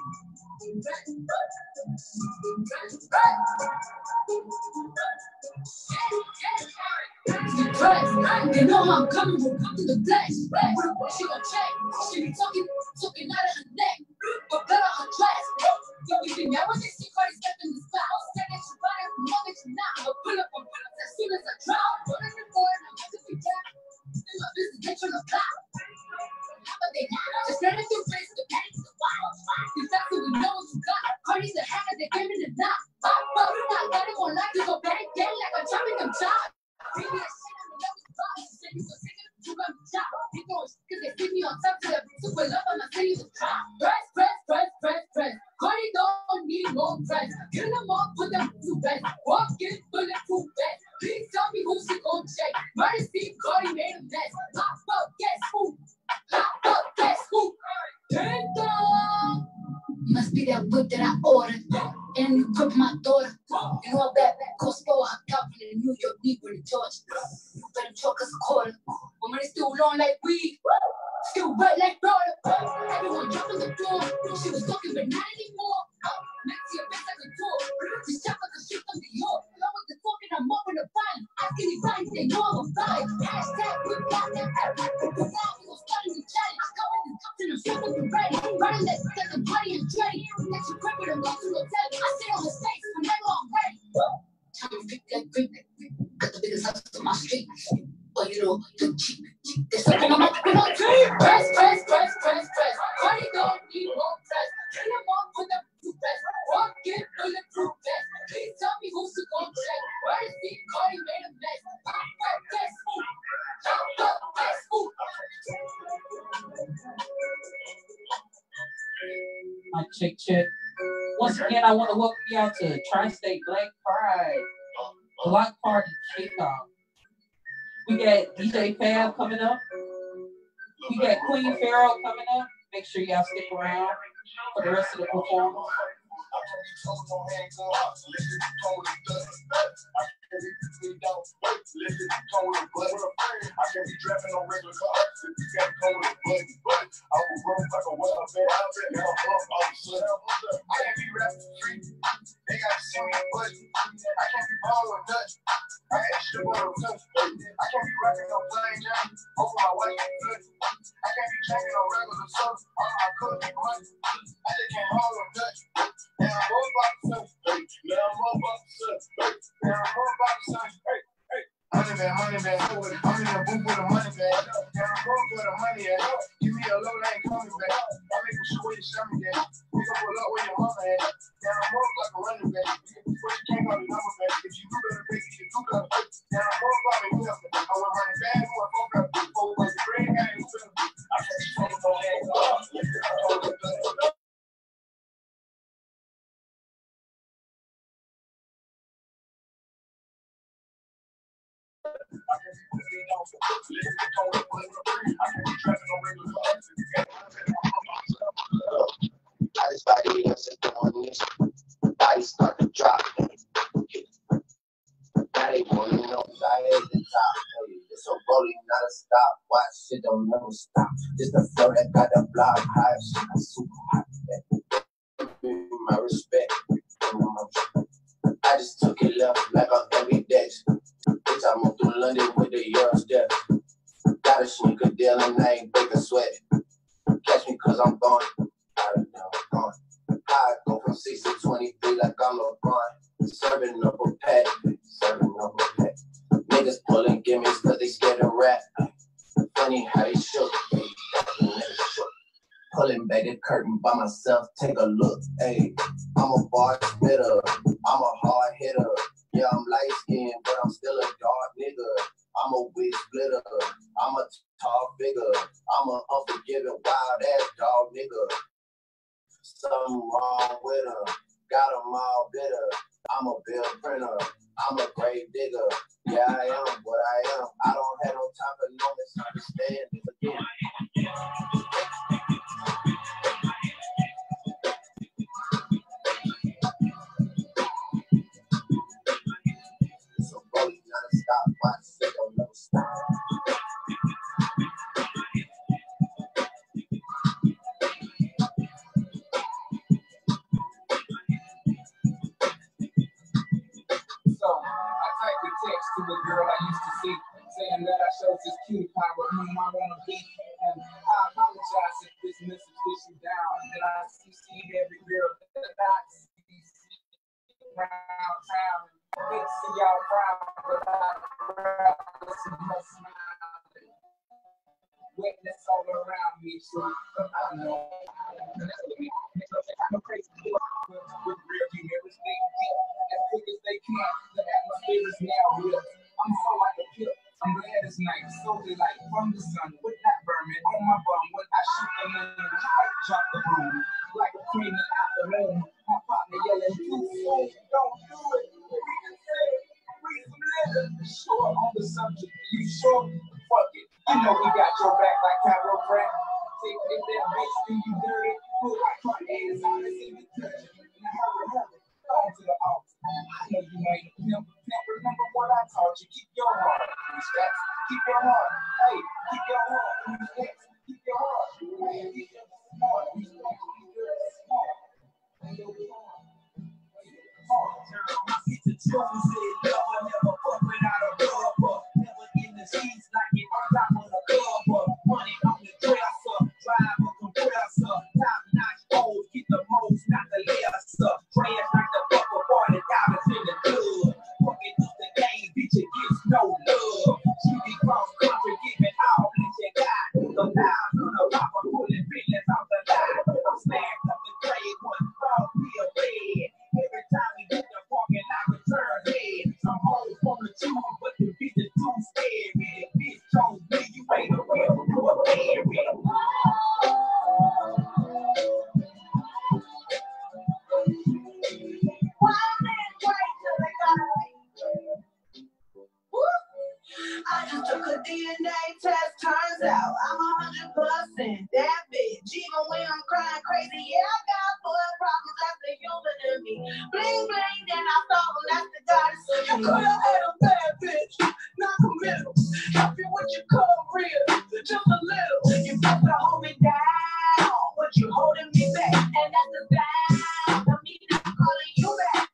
They know how I'm coming, we'll come to the flesh. She gon' check, she be talking, talking out of her neck, but better her dress. Yo, we been there when they see Cardi step in the spot. Said that she bought it, know that she not. But pull up, pull up as soon as I drop. Put it in for it, I'm about to be down. In my business, get you on the block. But they not, just let it through face, the panties, the wild. If that's what we know what you got. Cardi's the hacker, they gave me the knock. But we not got it on like this, so bang, gang, like I'm chopping them chops. Baby, that shit, I'm the love is rock. Said you so sick of it, you got me chop. They throwing shit, cause they see me on top to that super love, and I say you the drop. Press, press, press, press, press. Cardi don't need more press. Get them up, put them to rest. Walk in, bulletproof vest. Please tell me who she gon' check. Mighty Steve Cardi made a mess. Lock up, guess who? Lock up, guess who? Ding dong. Must be that whip that I ordered. And you grip my daughter. You know that cost for her top in the New York Negro in Georgia. You better talk us a quarter. But when it's still long like weed, still wet like water. Everyone jumping the floor. She was talking, but not anymore. Next year, best I could talk. She shot like a shit from New York. Along with the talking, I'm up in the fire. Asking these bodies, they know I'm a fire. Hashtag whip got that. Now we gon' start a new challenge. I'm coming and something, I'm super ready. Running that, that's a Mic check, check. Once again, I want to welcome y'all to Tri-State Black Pride Block Party Kickoff. We got D J Fab coming up. We got Queen Pharaoh coming up. Make sure y'all stick around for the rest of the performance. I can't be driving on regular cars if you can't come with a button. I was broke like a well bed. I bet now I'm broke all of a sudden. I can't be rapping the street. They got to see me in button. I can't be balling nuts. I had shit on the touch. I can't be rapping no plain Jane. Over my wife and good. I can't be drinking no regular stuff. I'm not cooking money. I just can't hold a nut. Now I'm all about the stuff. Now I'm all about the stuff. Now I'm all about the stuff. Hey, hey. Money man, money man. I'm in the booth with a money bag. Now I'm broke with the money at. Give me a low lane coming back. I make sure where you show me that. We gon' pull up where your mama at. Now I'm broke like a running back. But you can't call the number back. If you do better, baby, you do better. Now I'm broke by me, who else? I want money bad, who I broke up. Four was the green guy, who fell. I can't be talking about that. I just like it, I'm sitting on this. Body start to drop. Now they want to know that I at the top. Hey, it's a rolling, not a stop. Watch shit don't never stop. Just the flow that got the block high. Shit, I'm super hot. My respect. I just took it left like on every dex. Bitch, I moved through London with the Euro steps. Got a sneaker deal and I ain't break a sweat. Catch me cause I'm gone. I don't know, I'm gone. I go from six to twenty-three like I'm LeBron. Serving up a pack, serving up a pack. Niggas pulling gimmies cause they scared of rap. Funny how they shook, pulling back the curtain by myself, take a look. Hey, I'm a bar spitter, I'm a hard hitter. Yeah, I'm light skinned, but I'm still a dark nigga. I'm a wig splitter, I'm a tall figure. I'm a unforgiving, wild ass dog nigga. Something wrong with her, got them all bitter. I'm a bill printer, I'm a grave digger. Yeah, I am what I am. I don't have no time for no misunderstanding again. So rolling, not a stop, watch it don't never stop. So I typed a text to a girl I used to see, saying that I showed this cutie pie with whom I want to be. And I apologize if this message gets you down. And I see every girl that I see around town. Hate to see y'all proud, but I listen to her smiling. Wetness all around me, so I know. I'm a crazy boy with real you never stay deep. As quick as they can, the atmosphere is now real. I'm so like a kid. I'm glad it's night, solely like from the sun, with that vermin on my bum. When I shoot the moon, I drop the boom like a queen in afternoon. My partner yelling, too soon, don't do it. We can say it, read some letters. Sure on the subject, you sure? Fuck it, you know we got your back like chiropractic. Take if that bitch do you dirty, put like my ass on and see me touch it. Now hurry, hurry, go on to the altar. I know you ain't a pimp, pimp. Remember what I taught you. Keep your heart in these stacks. Keep your heart. Hey, keep your heart in these stacks. Keep your heart. Hey, keep your heart in these stacks. Keep your heart. Hey, your heart. It's the truth. Said love never fuck without a rubber. Never in the sheets like it on top of the cover. Money on the dresser. Drive a compressor. Top notch hoes. Get the most, not the lesser. Trash like the fuck of forty dollars in the club. Fucking up the game, bitch, it gets no love. She be cross country, giving all that you got. The lies on the rapper, pulling feelings off the line. I'm stacked up the grave, one fall, be a bed. Every time we get the parking lot, return head. Some hoes from the two, but the bitches too scary. The bitch chose me, you ain't a real, you a fairy. hundred percent that bitch. Even when I'm crying crazy, yeah, I got four problems. That's the human in me. Bling bling, then I thought well, that's the goddess in me. You could have had a bad bitch, not committal. Help you with your career, just a little. You supposed to hold me down, but you holding me back, and that's the sound of me not calling you back.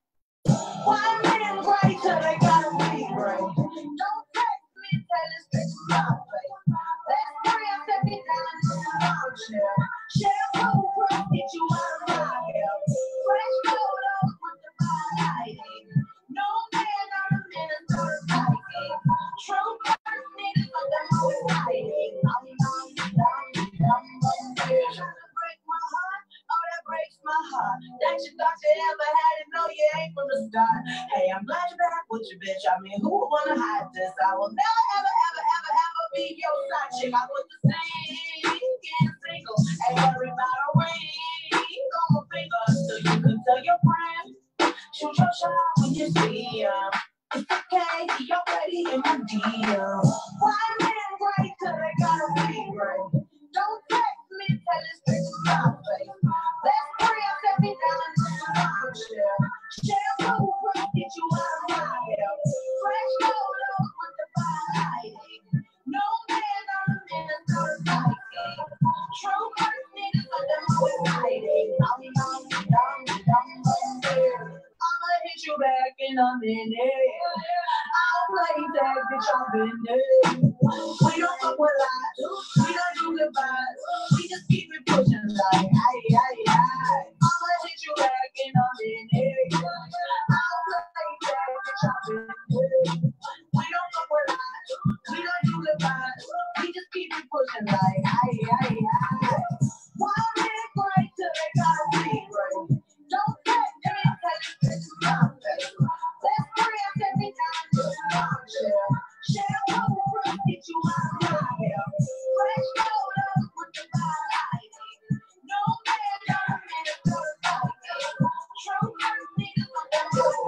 Why men right till they gotta be right? Don't text me, tell it straight to my face. Last three, I set me down in the armchair. Share a couple breath, get you out of my hair. Fresh photos with the fine lighting. No man on a minute, so exciting. True first niggas, but the most exciting. I'm, I'm, I'm, I'm, I'm, break my heart. Oh, that breaks my heart. That you thought you ever had it, no, you ain't from the start. Hey, I'm glad you're back with your bitch. I mean, who would wanna hide this? I will never, ever, ever, ever, ever be your side chick. I put the same in a single. Ain't worried about a ring on my finger. So you can tell your friends, shoot your shot when you see them. It's okay, you're ready in my D M. Why men right till they gotta be right? Don't text me, tell it straight to my face. Last three, I set me down in the armchair. Share a couple breath, get you out of my hair. Fresh photos with the fine lighting. No man on a minute, so exciting. True first niggas, but the most exciting. I'm, I'm, I'm, I'm, I'm, I'ma hit you back in a minute. I'll play that bitch, I've been there. We don't fuck with lies, we don't do goodbyes. We just keep it pushing like, aye, aye, aye. I'ma hit you back in a minute. I'll play that bitch, I've been there. We don't fuck with lies, we don't do goodbyes. We just keep it pushing like, aye, aye, aye. Why men great till they gotta be great? Don't text me, tell it straight to my face. Last three, I set me down to the armchair. Share a couple breath, get you out of my hair. Fresh photos with the fine lighting. No man got a minute to the fighting. True first niggas with the most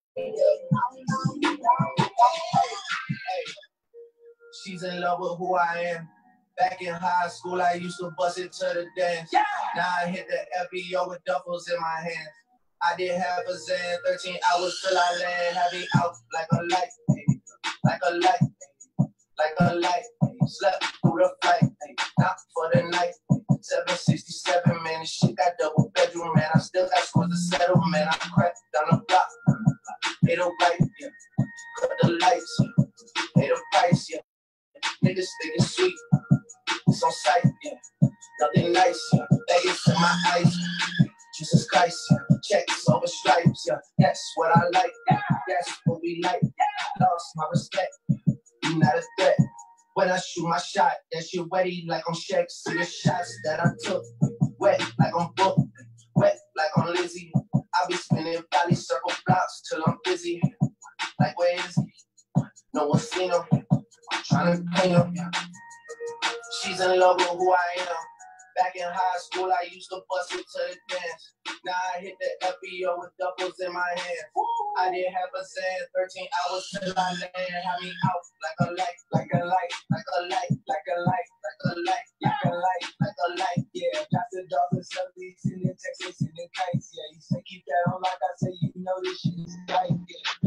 lighting. She's in love with who I am. Back in high school, I used to bust it to the dance. Yeah. Now I hit the F B O with duffels in my hands. I did have a Zan, thirteen hours till I land. Had me out like a light, like a light, like a light. Slept through the flight, not for the night. seven sixty-seven, man, this shit got double bedroom, man. I still got scores to settle, man. I cracked down the block, made a right, yeah. Cut the lights, yeah. Pay the price, yeah. Niggas think it's sweet, it's on sight, yeah. Nothing nice, yeah. Vegas in my eyes, Jesus Christ, yeah. Checks over stripes, yeah. That's what I like, yeah. That's what we like, yeah. Lost my respect, you not a threat. When I shoot my shot, that shit wetty like I'm Shaq. See the shots that I took, wet like I'm Book, wet like I'm Lizzie. I be spinning valley circle blocks till I'm busy. Like where is he? No one seen him. Trying to clean him. She's in love with who I am. Back in high school, I used to bust it to the dance. Now I hit the F B O with doubles in my hands. I did have a Zan, thirteen hours till I land. Had me out like a light, like a light, like a light, like a light, like a light, like a light, like a light. Yeah, got the dogs and seventies in the Texas in the kites. Yeah, you say keep that on like I say, you know this shit is tight.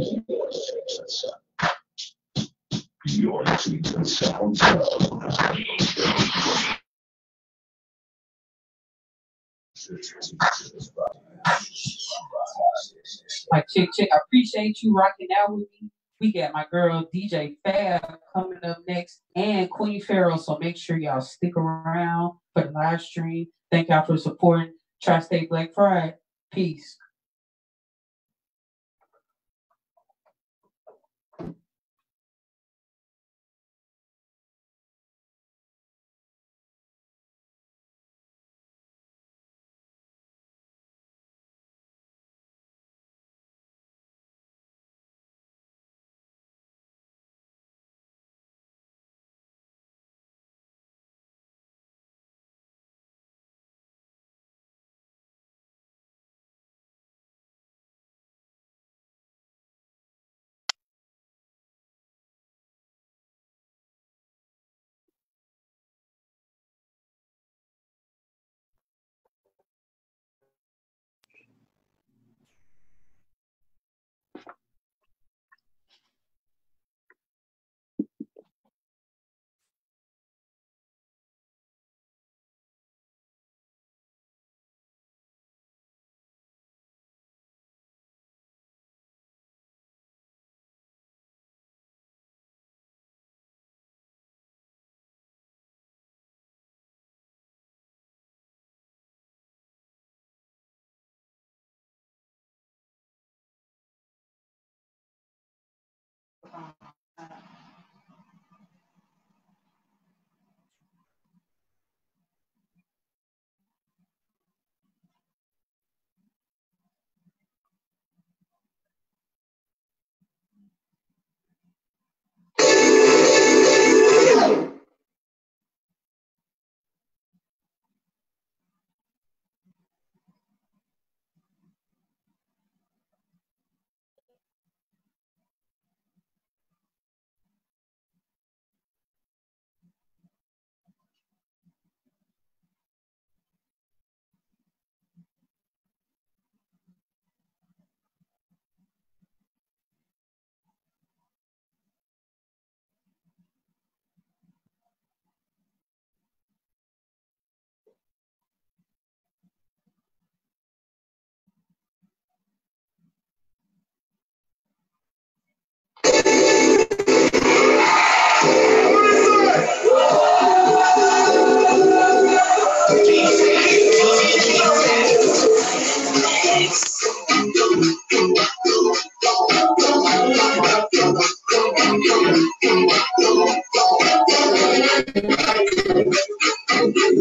You're listening to the sounds of My chick, chick, I appreciate you rocking out with me. We got my girl D J Fab coming up next and Queen Pharaoh. So make sure y'all stick around for the live stream. Thank y'all for supporting Tri-State Black Pride. Peace.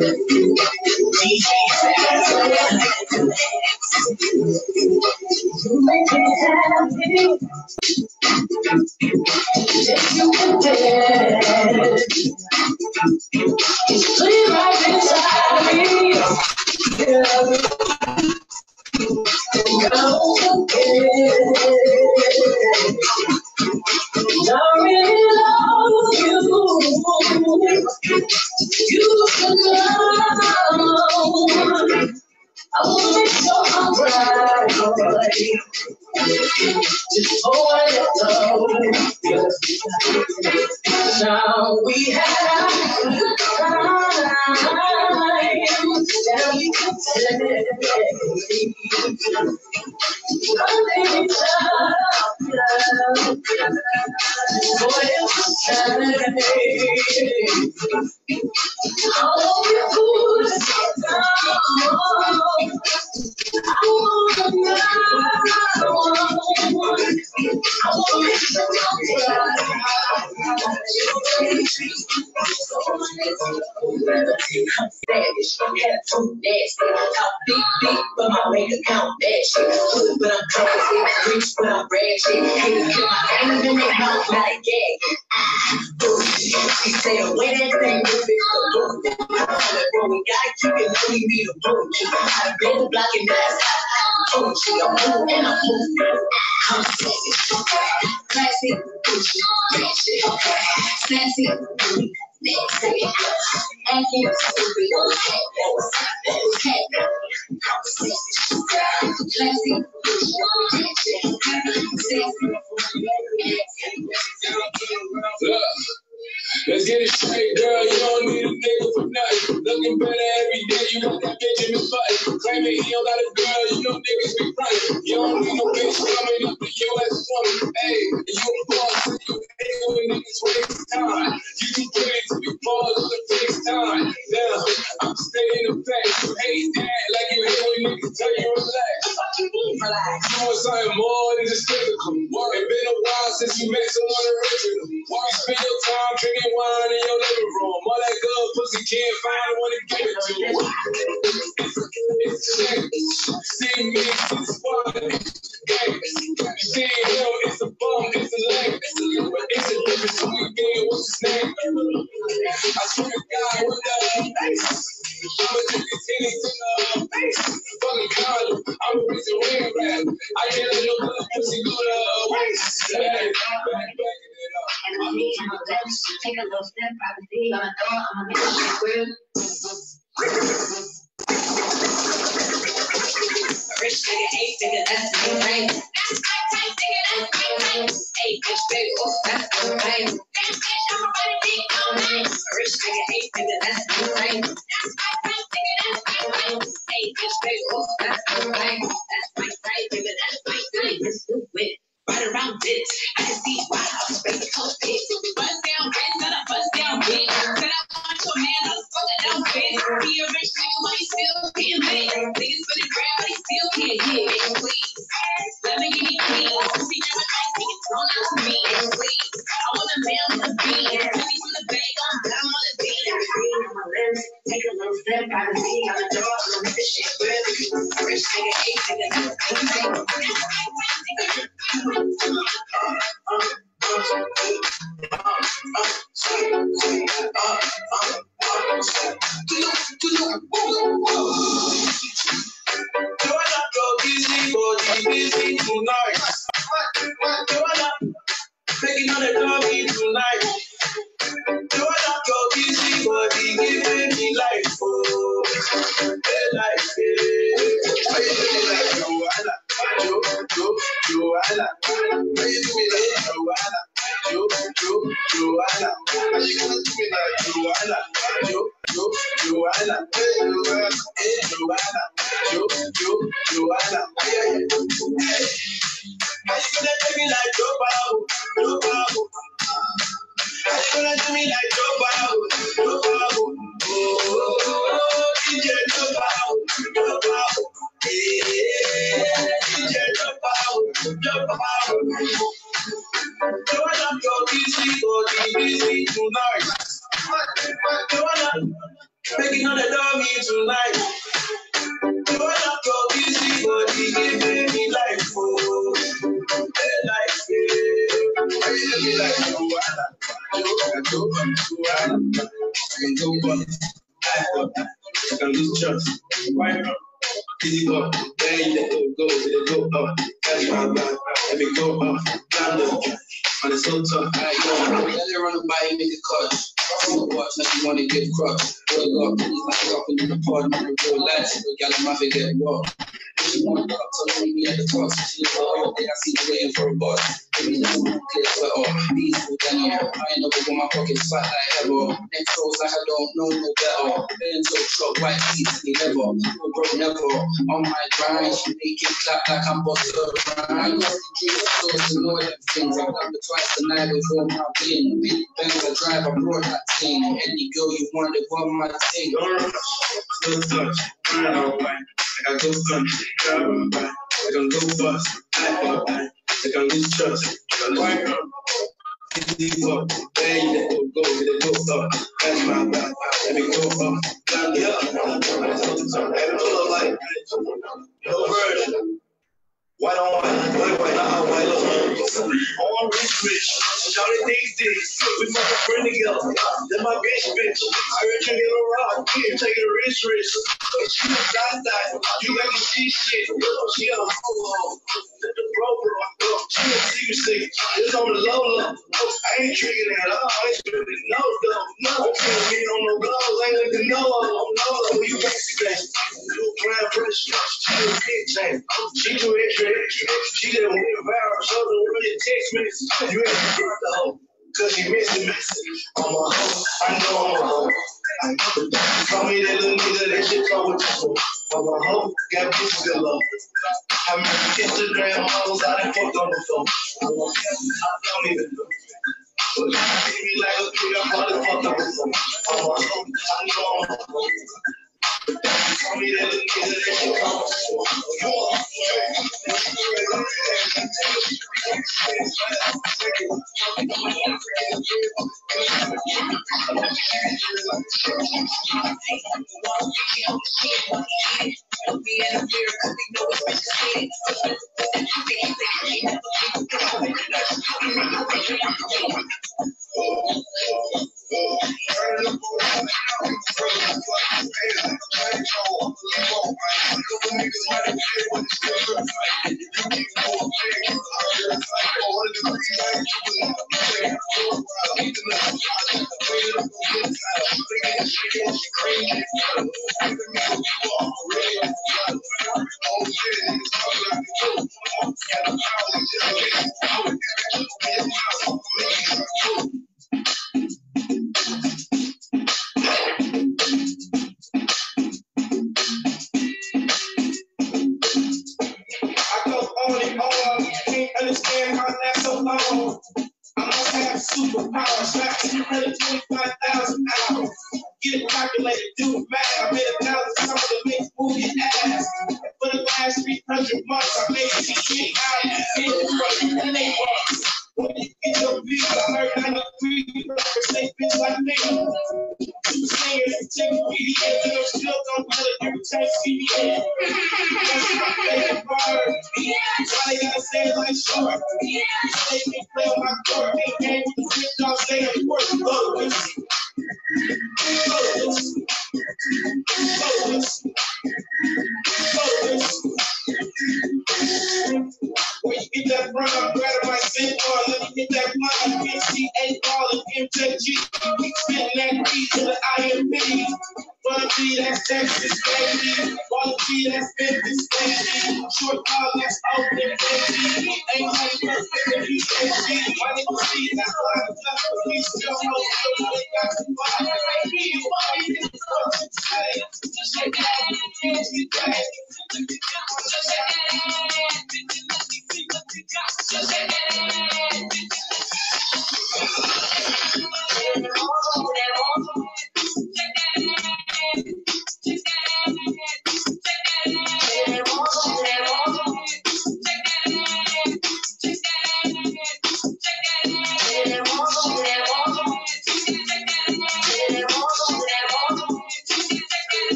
Now we have that we can take. Too nasty. Talk big, big, but my bank account bad shit. Good, but I'm crazy. Rich, but I'm ratchet. Haters kill my name and they mouth not a gag. She said, when that thing will be so bro, we gotta keep it when we be the bro. I've been blocking that. Oh, she a move and a move. I'm sassy, classy, ratchet, sassy, nasty, acting stupid, classy, Look, let's get it straight, girl. You don't need a nigga for nothing. Looking better every day. You want that Benjamin Button. Claiming he don't got a girl. You know niggas be running. You don't need no bitch coming up the U S woman. Hey, you a boss and you hang with niggas waste time. You too pretty to be balls on the FaceTime. Now, I'm staying the fact. You hate that like you hate when niggas tell you relax. Relax. You want something more than just physical. It's been a while since you met someone original. Why spend your time drinking wine in your living room? All that good pussy can't find one to give it to. It's a shame. See me, it's a squad. You see him, it's a bum, it's a leg. But it's a different sweet game. What's his name? I swear to God, what the face? I'ma take his titties to the face. Fucking condom, I'ma raise a ring rap. I can't let no little pussy go to waste. Hey, back, back it up. I'm looking at that shit. Take a little step, privacy on the door, I'ma make shit real. Rich nigga, eight figure, that's the new name. Eight bitch, baby, oh, that's the new name. Rich nigga, eight figure, that's the new name. Eight bitch, baby, oh, that's the new name. That's my right, baby, that's my name. Let's do it. Right around this, I can see why I was baby close bitch. Bust down, bitch, not a bust down bitch. Said I want your man, I was fucking down bitch. He a rich nigga, but he still can't live. Niggas for the ground, but he still can't hit. Please, let me give me clean. Pussy never nice, he gets thrown out to me. Please, I want a man with a beat. Money from the bag, I'm down on the beat. Everything on my lips, take a little step, privacy on the door, I'ma make this shit real. Rich nigga, eight nigga, that's Busy tonight. Making on the doggy tonight. Joanna go busy body giving me life, oh, hey, life, yeah. Why you do me like Joanna? Jo, Jo, Joanna. Why you do me like Joanna? Jo, Jo, Joanna. Why you gonna do me like Joanna? Jo, Jo, Joanna. Hey, Joanna. Hey, Joanna. Jo, Jo, Joanna. Hey, hey. How you gonna do me like Joe Bow? Joe Bow. How you gonna do me like Joe Bow? Joe Bow. Oh, D J Joe Bow. Joe Bow. Yeah, D J Joe Bow. Joe Bow. Joanna, go busy, go busy tonight. Joanna, Making on the dog me tonight. You're not go busy, but he giving me life, oh. Hey, life, yeah. Hey, let me like, oh, I go, I can go, but I can lose trust. Why not? Easy go, then you let go, let it go up. That's my bad. Let me go up. Down the on the so tough. I go. Let it run by and make it cut. See the watch, now she wanna get crushed. Roll up, please, like up in the pod, not the real life. Got a mafia get walk. She wanna go up, tell me at the cross. She was all day, I see her waiting for a bus. Baby, that's what I'm clear, sweat off. Peaceful, then I ain't never with my pockets fat like ever. Next toes like I don't know no better. Been so truck, white teeth, me never. No broke never. On my grind, she make it clap like I'm busted around. I got the dreams, stores to know them things. I've done it twice the night before my win. Big Benz I drive, I brought that thing. Any girl you wanted, what my thing. Still touch, burn all white. I got those guns, driving by. I can go bust, I got that. I can lose trust, I like her. Easy up, then you let go, go, let it go up. That's my bad, let me go up. Down the up, I feel like no version. White on white, white, white, not white, look. On rich, rich, shawty these days. We fucking friend together. Then my bitch, bitch. I heard you get a rock, you take a rich, rich. She was die, die. You got the shit, shit. She got a ho-ho. The bro, bro. She a secret stick. It's on the low, low. I ain't tricking at all. I ain't tricking no, no, no. I'm trying to get on no gloves. I ain't looking no, no, no. You fancy that. Little brown, pretty structure. She a big chain. She too extra. She didn't win a viral, so don't really text message. You ain't get the hoe, cause she missed the message. I'm a hoe, I know I'm a hoe. I know the doctor told me that little nigga, that shit come with you. I'm a hoe, got bitches that love. I remember Instagram models, I done fucked on the phone. I'm a hoe, I don't even know. But you treat me like a kid, I probably fucked on the phone. I'm a hoe, I know I'm a hoe. The doctor told me that little nigga, that shit come with you. I'm a hoe.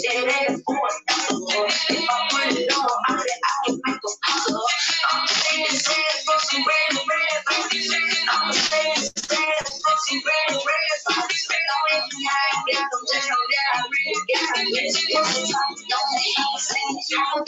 that ass boy. If I put it on, I bet I can make a puzzle. I'm saying sad, but she ran the red. I'm saying sad, but she ran the red. I'm got them down, down, really got them. Let's get it on. Don't make no sense. I'm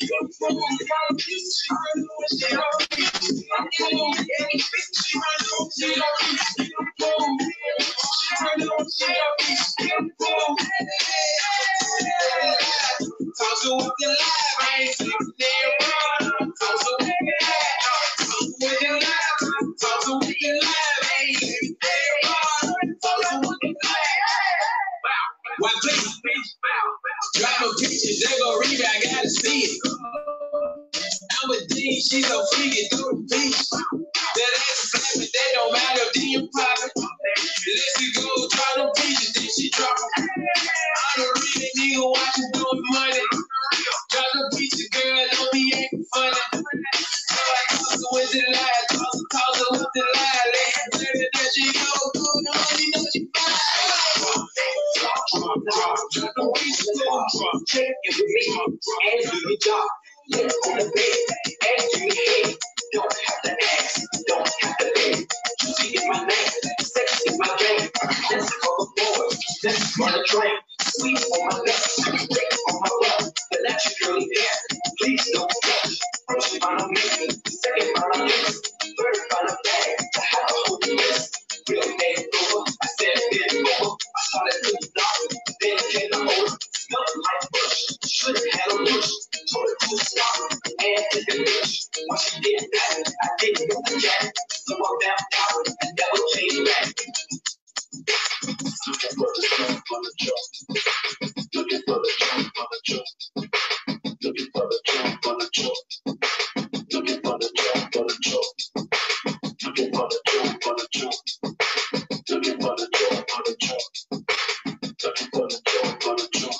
Talk with the live, I ain't sleeping there. Talk with the live, talk with the live, I ain't sleeping there. Talk with the live. One place, drop no pictures, they go read it, I gotta see it. I'm a D, she's so freaky through the beach. That ass is slapping, that don't matter if you poppin'. Let's see go, drop no pictures, then she drop them. I'm a real nigga watching doing money. Drop the picture, girl, don't be acting funny. So I toss her with the lie, toss her, toss her with the lie. Let her tell her that she go good, only know she fine. Drop, drop, drop, drop the picture, drop. Check it with me, and do your job. Let's on the bed, ask to your head. Don't have to ask, don't have to beg. Juicy is my name, sex is my game. Let's go forward, let's run a train. Sweet on my left, dick on my left. The electric girly there, please don't touch. First final mission, second final list, third final bag. I have a whole list. Real name over, I said bend over. I started to the doctor, then came the over. Smelled like bush, should've had a bush. Told her to stop and take a bitch. When she did that, I didn't know the jack. So I backed out and never came back. Looking for the jump on the jump. Looking for the jump on the jump. Looking for the jump on the jump. Looking for the jump on the jump. Looking for the jump on the jump. Looking for the jump on the jump. Looking for the jump on the jump.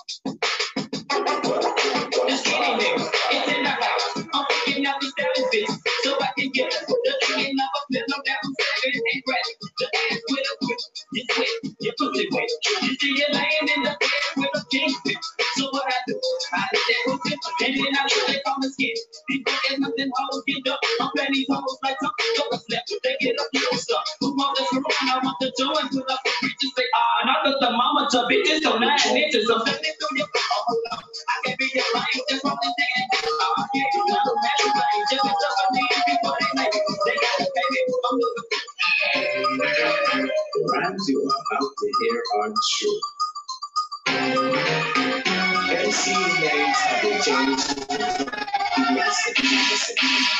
Just getting there, it's in the house. I'm picking out these seven bits so I can get the thinking of a pillow that was seven and ready. The ass with a whip, you quit, you pussy wet. You see you laying in the bed with a kingpin. So what I do, I let that hook it, and then I let it on the skin. People get nothing, hoes get up. I'm penny hoes like something go to slip. They get up, little stuff. Who want this around? I want the door and put up the bitches. Say, ah, not that the mama to bitches, so nine inches. So send it through your phone. I can be your life, just from the day. Oh, yeah, you know the magic thing. Just as tough as me, before they make it. They got to pay me. I'm looking. The rhymes you are about to hear are true. M C names have been changed. Yes, yes.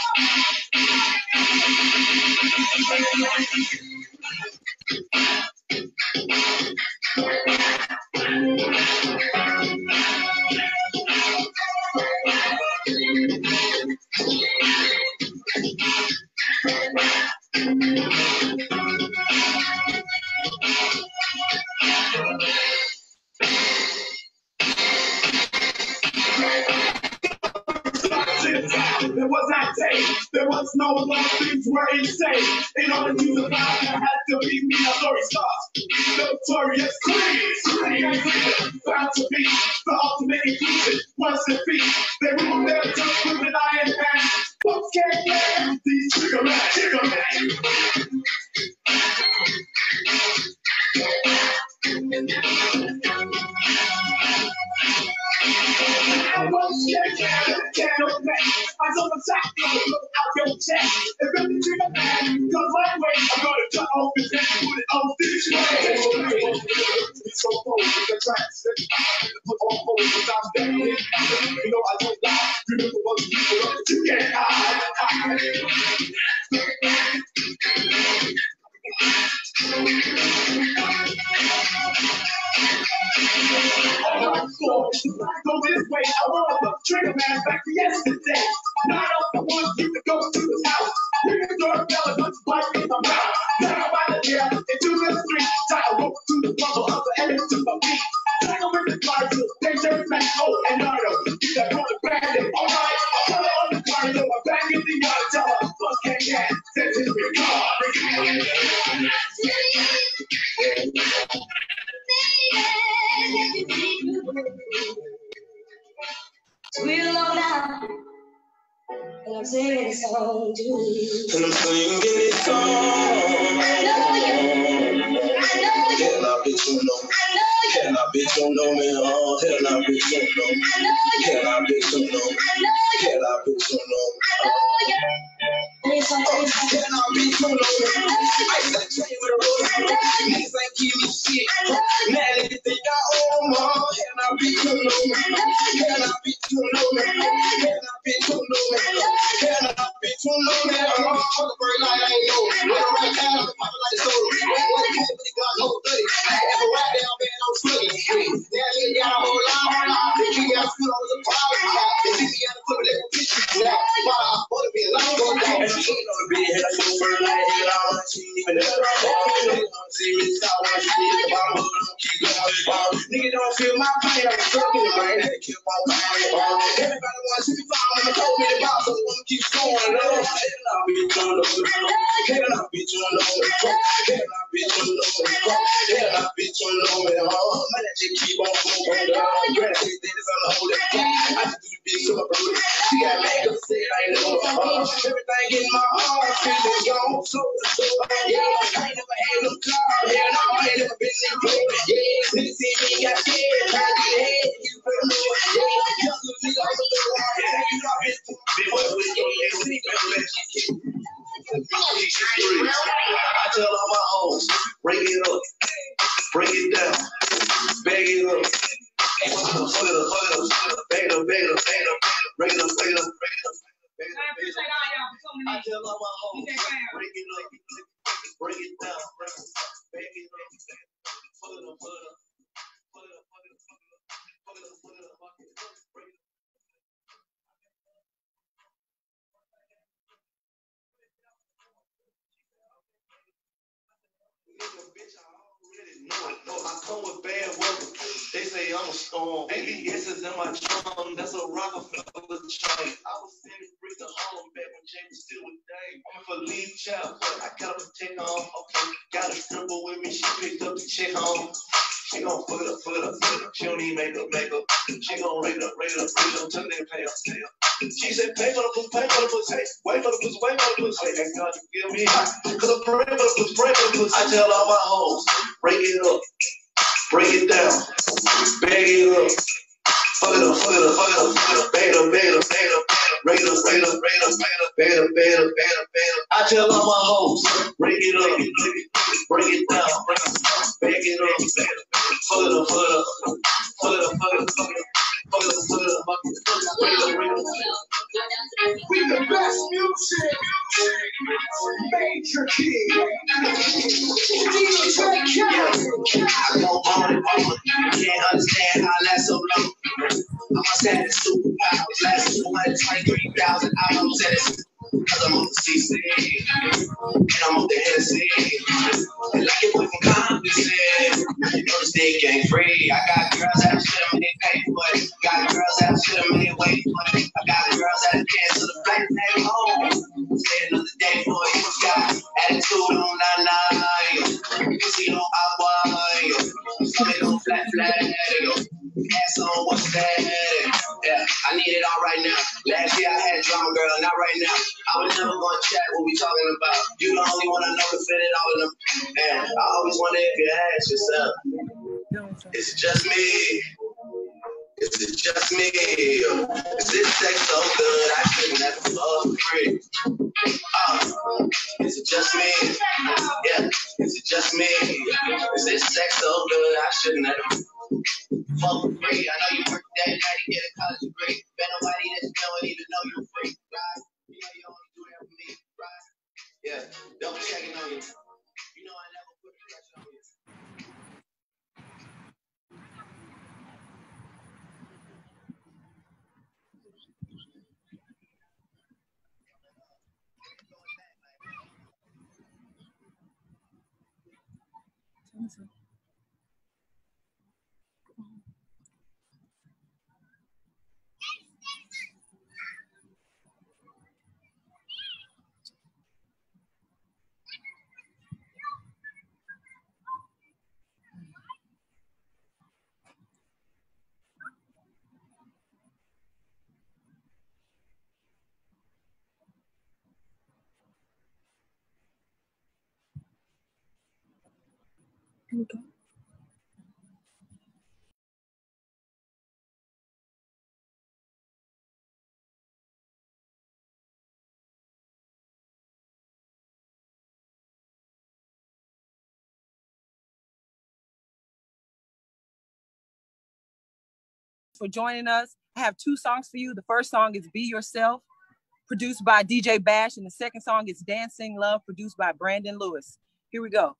There was not tape, there was no love, things were insane. In order to survive, there had to be me, a story starts. The notorious queens, found to be the ultimate inclusion, once defeat. They ruled their tongue with an iron hand. Folks can't get these trigger men, trigger men. I won't get down, down, back. I don't attack you, look out your chest. If any trigger man goes my way, I'm gonna cut off his head and put it on this way. It's so cold with the tracks. Put on hold because I'm dead. You know I don't lie. Remember what you do, but you can't hide. Go this way, I want the trigger man back to yesterday. Not all the ones you could go to his house. We can throw a fella, let's bite in the mouth. Now I'm out of here, into the street. Tie a rope to the bubble of the edge to my feet. Tackle with the cardio, they just make old and Nardo. Get that brother bandit, alright. Tell her on the cardio, I'm back in the yard. Tell her, fuck can't get, send his regard. We're alone now, and I'm singing a song to you. And I'm singing this song. I know you. I know you. Hell, I bitch, you know. I know you. Hell, I bitch, you know me. Oh, hell, I bitch, you know. I know you. Hell, I bitch, you know. I know you. Hell, I bitch, you know. I know you. Please don't Oh, take hell, I bitch, you know. I used to train with a road. Niggas ain't give me shit. Now niggas think I own them all. Hell, I bitch, you know. Hell, I bitch, you know. Hell, I bitch, you know. Hell, I bitch, you know. I'm on the bird like I ain't know. When I ride down, I'm popping like soda. What it came with the gun, no thirty. I ever ride down, man, I'm sluggy. Now nigga got a whole lot, whole lot. He got school on the power. They see me out of public, they gon' pitch me. Now, I wanna be a long go down. And she ain't on the bed, head, I shoot her like hell out. She ain't even there. See me stop when she hit the bottom of the keep going. Nigga don't feel my pain, I'm struggling, man. They keep on going. Everybody wants to be found when they told me about, so I wanna keep going. Hell, I'll be doing those. Hell, I'll be doing those. Hell, I'll be doing those. Hell, I'll be doing those. Oh, man, that just keep on going. Granted, say that it's on the whole day. I just do the big super brute. She got mad cause I said I ain't know. Uh, everything in my heart feeling gone. So, so, yeah, I ain't never had no car. Hell, no, I ain't never been in court. Yeah, niggas see me got scared. Trying to get ahead. You better know it. Yeah, young little nigga, I'm a little hard. Yeah, you know I've been been with with you. Yeah, see, I tell all my hoes, break it up, break it down, bag it up, put it up, put it up, put it up, bag it up, bag it up, bag it up, break it up, break it up, break it up. I tell all my hoes, break it up, break it down, bag it up, put it up, put it up, put it up, put it up, put it up, put it up, put it up, break it up. Bitch, I already know it. No, I come with bad weather. They say I'm a storm. A B S is in my drum. That's a Rockefeller chain. I was sending bricks to Harlem back when James was still with Dave. I'm for leave child, but I got to take on. Okay, got a stripper with me. She picked up the check home. She gon' fuck it up, fuck it up, fuck it up. She don't need makeup, makeup. She gon' rate it up, rate it up, rate it up, till they pay up, pay up. She said, pay for the pussy, pay for the pussy, hey, wait for the pussy, wait for the pussy. Hey, God, you give me high. Cause I'm praying for the pussy, praying for the pussy. I tell all my hoes, break it up, break it down, bag it up, fuck it up, fuck it up, fuck it up, fuck it up, bag it up, bag it up, bag it up, rate it up, rate it up, rate it up, bag it up, bag it up, bag it up, bag it up. I tell all my hoes, break it up, break it down, bag it up, fuck it up, fuck it up, fuck it up, fuck it up, fuck it up. We the best music. Major Key. D J Khaled. I go on and on. Can't understand how I last so long. I'm a status superpowers. Last two hundred twenty-three thousand hours. Cause I'm on the C C. And I'm on the Hennessy. And like it went from Compton. You know the stick ain't free. I got girls that shit them, they pay for it. Got girls that shit them, they wait for it. I got girls that dance to the black name home. Stay another day for it. Got attitude on nine nine. Pussy on agua. Stomach on flat flat. Ass on what's that? Yeah, I need it all right now. Last year I had drama, girl, not right now. I was never gonna chat what we talking about. You the only one I know can fit it all in them. And I always wonder if you ask yourself, is it just me? Is it just me? Is this sex so good I could never fuck free? Uh, is it just me? Yeah, is it just me? Is this sex so good I should never fuck free? I know you work that night to get a college degree. Bet nobody that you don't even know you're free, right? Yeah, you only do that for me, right? Yeah, double checking on you. You know I never put pressure on you. Okay. For joining us. I have two songs for you. The first song is Be Yourself, produced by D J Bash, and the second song is Dancing Love, produced by Brandon Lewis. Here we go.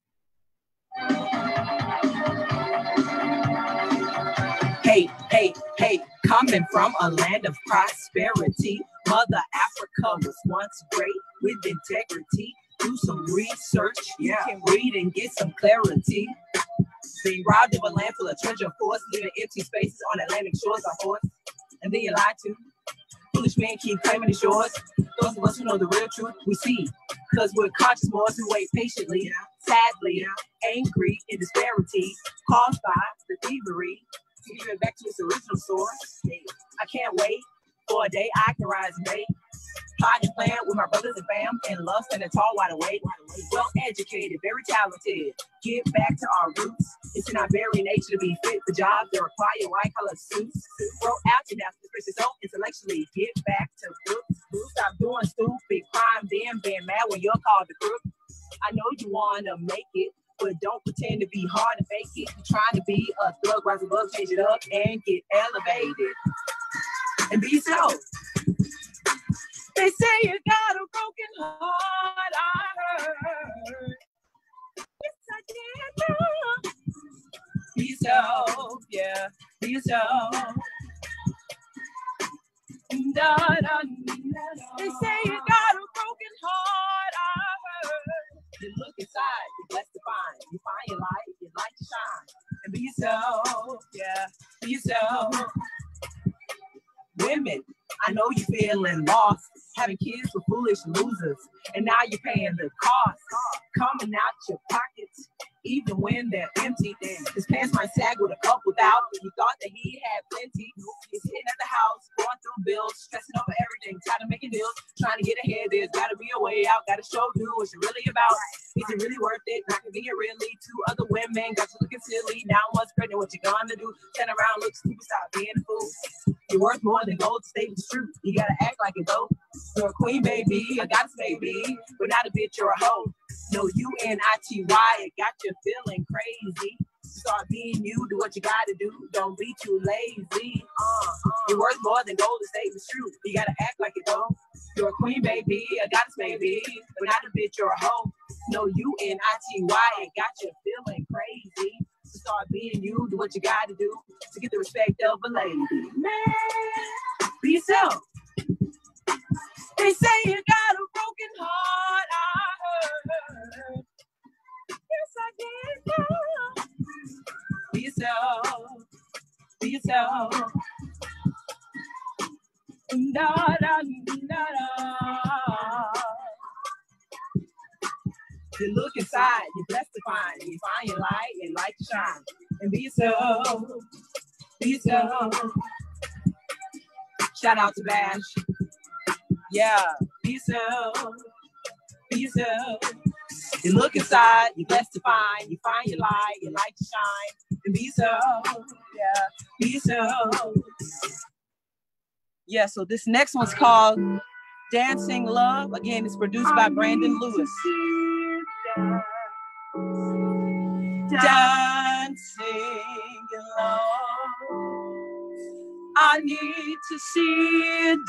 Hey, hey, hey, coming from a land of prosperity. Mother Africa was once great with integrity. Do some research, yeah, you can read and get some clarity. Being robbed of a land full of treasure force, leaving empty spaces on Atlantic shores are forced. And then you lie to. Foolish men keep claiming the shores. Those of us who know the real truth, we see. Because we're conscious more who wait patiently, sadly, angry in disparity, caused by the thievery to give it back to its original source. I can't wait for a day I can rise and make. Plot and plan with my brothers and fam, and lust and a tall wide awake. Well educated, very talented. Get back to our roots. It's in our very nature to be fit for jobs that require white collar suits. Grow out your natural expression so intellectually. Get back to roots. Stop doing stupid crime, then being mad when you're called the crook. I know you wanna make it, but don't pretend to be hard to fake it. You're trying to be a thug, rise above, change it up, and get elevated. And be yourself. They say you got a broken heart, I heard. Yes, I did know. Be yourself, yeah, be yourself. Da, da, da, da. They say you got a broken heart, I heard. You look inside, you're blessed to find. You find your light, your light to shine. And be yourself, yeah, be yourself. Women, I know you're feeling lost, having kids with foolish losers, and now you're paying the cost, coming out your pockets, even when they're empty. His pants might sag with a cup without, but you thought that he had plenty. He's sitting at the house, going through bills, stressing over everything, tired of making deals, trying to get ahead. There's gotta be a way out, gotta show you what you're really about. Is it really worth it? Not convenient, really. Two other women got you looking silly. Now one's pregnant, what you gonna do? Turn around, look stupid, stop being a fool. You're worth more than gold to state the truth. You gotta act like it though. You're a queen, baby, a goddess, baby, but not a bitch or a hoe. No, U N I T Y, it got you feeling crazy. Start being you, do what you gotta do. Don't be too lazy. Uh, you're worth more than gold to state the truth. You gotta act like it though. You're a queen, baby, a goddess, baby, but not a bitch or a hoe. No, U N I T Y, it got you feeling crazy. Start being you, do what you gotta do to get the respect of a lady. Man, be yourself. They say you got a broken heart, I heard. Yes, I did know. Be yourself. Be yourself. Da, da, da, da. You look inside, you're blessed to find. You find your light and light to shine. And be yourself. Be yourself. Shout out to Bash. Yeah, be yourself. Be yourself. You look inside, you're blessed to find. You find your light, your light to shine. And be yourself. Yeah, be yourself. Yeah, so this next one's called Dancing Love. Again, it's produced by Brandon Lewis. Dancing love, I need to see you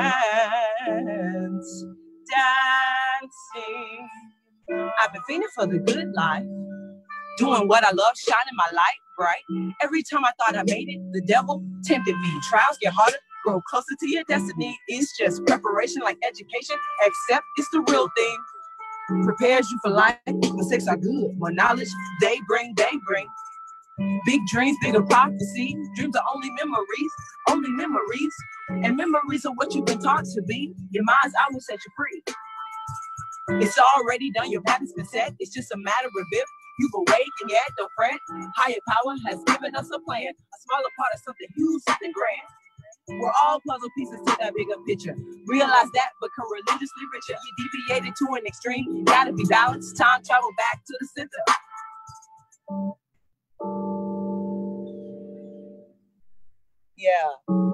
dance, dancing. I've been feeling for the good life, doing what I love, shining my light bright. Every time I thought I made it, the devil tempted me. Trials get harder, grow closer to your destiny. It's just preparation like education, except it's the real thing. Prepares you for life. Mistakes are good. More knowledge they bring, they bring. Big dreams, bigger prophecy. Dreams are only memories, only memories. And memories are what you've been taught to be. Your mind's out will set you free. It's already done, your path has been set. It's just a matter of if you've awakened yet, don't fret. Higher power has given us a plan. A smaller part of something huge, something grand. We're all puzzle pieces to that bigger picture. Realize that, become religiously richer. You deviated to an extreme, gotta be balanced. Time travel back to the center. Yeah.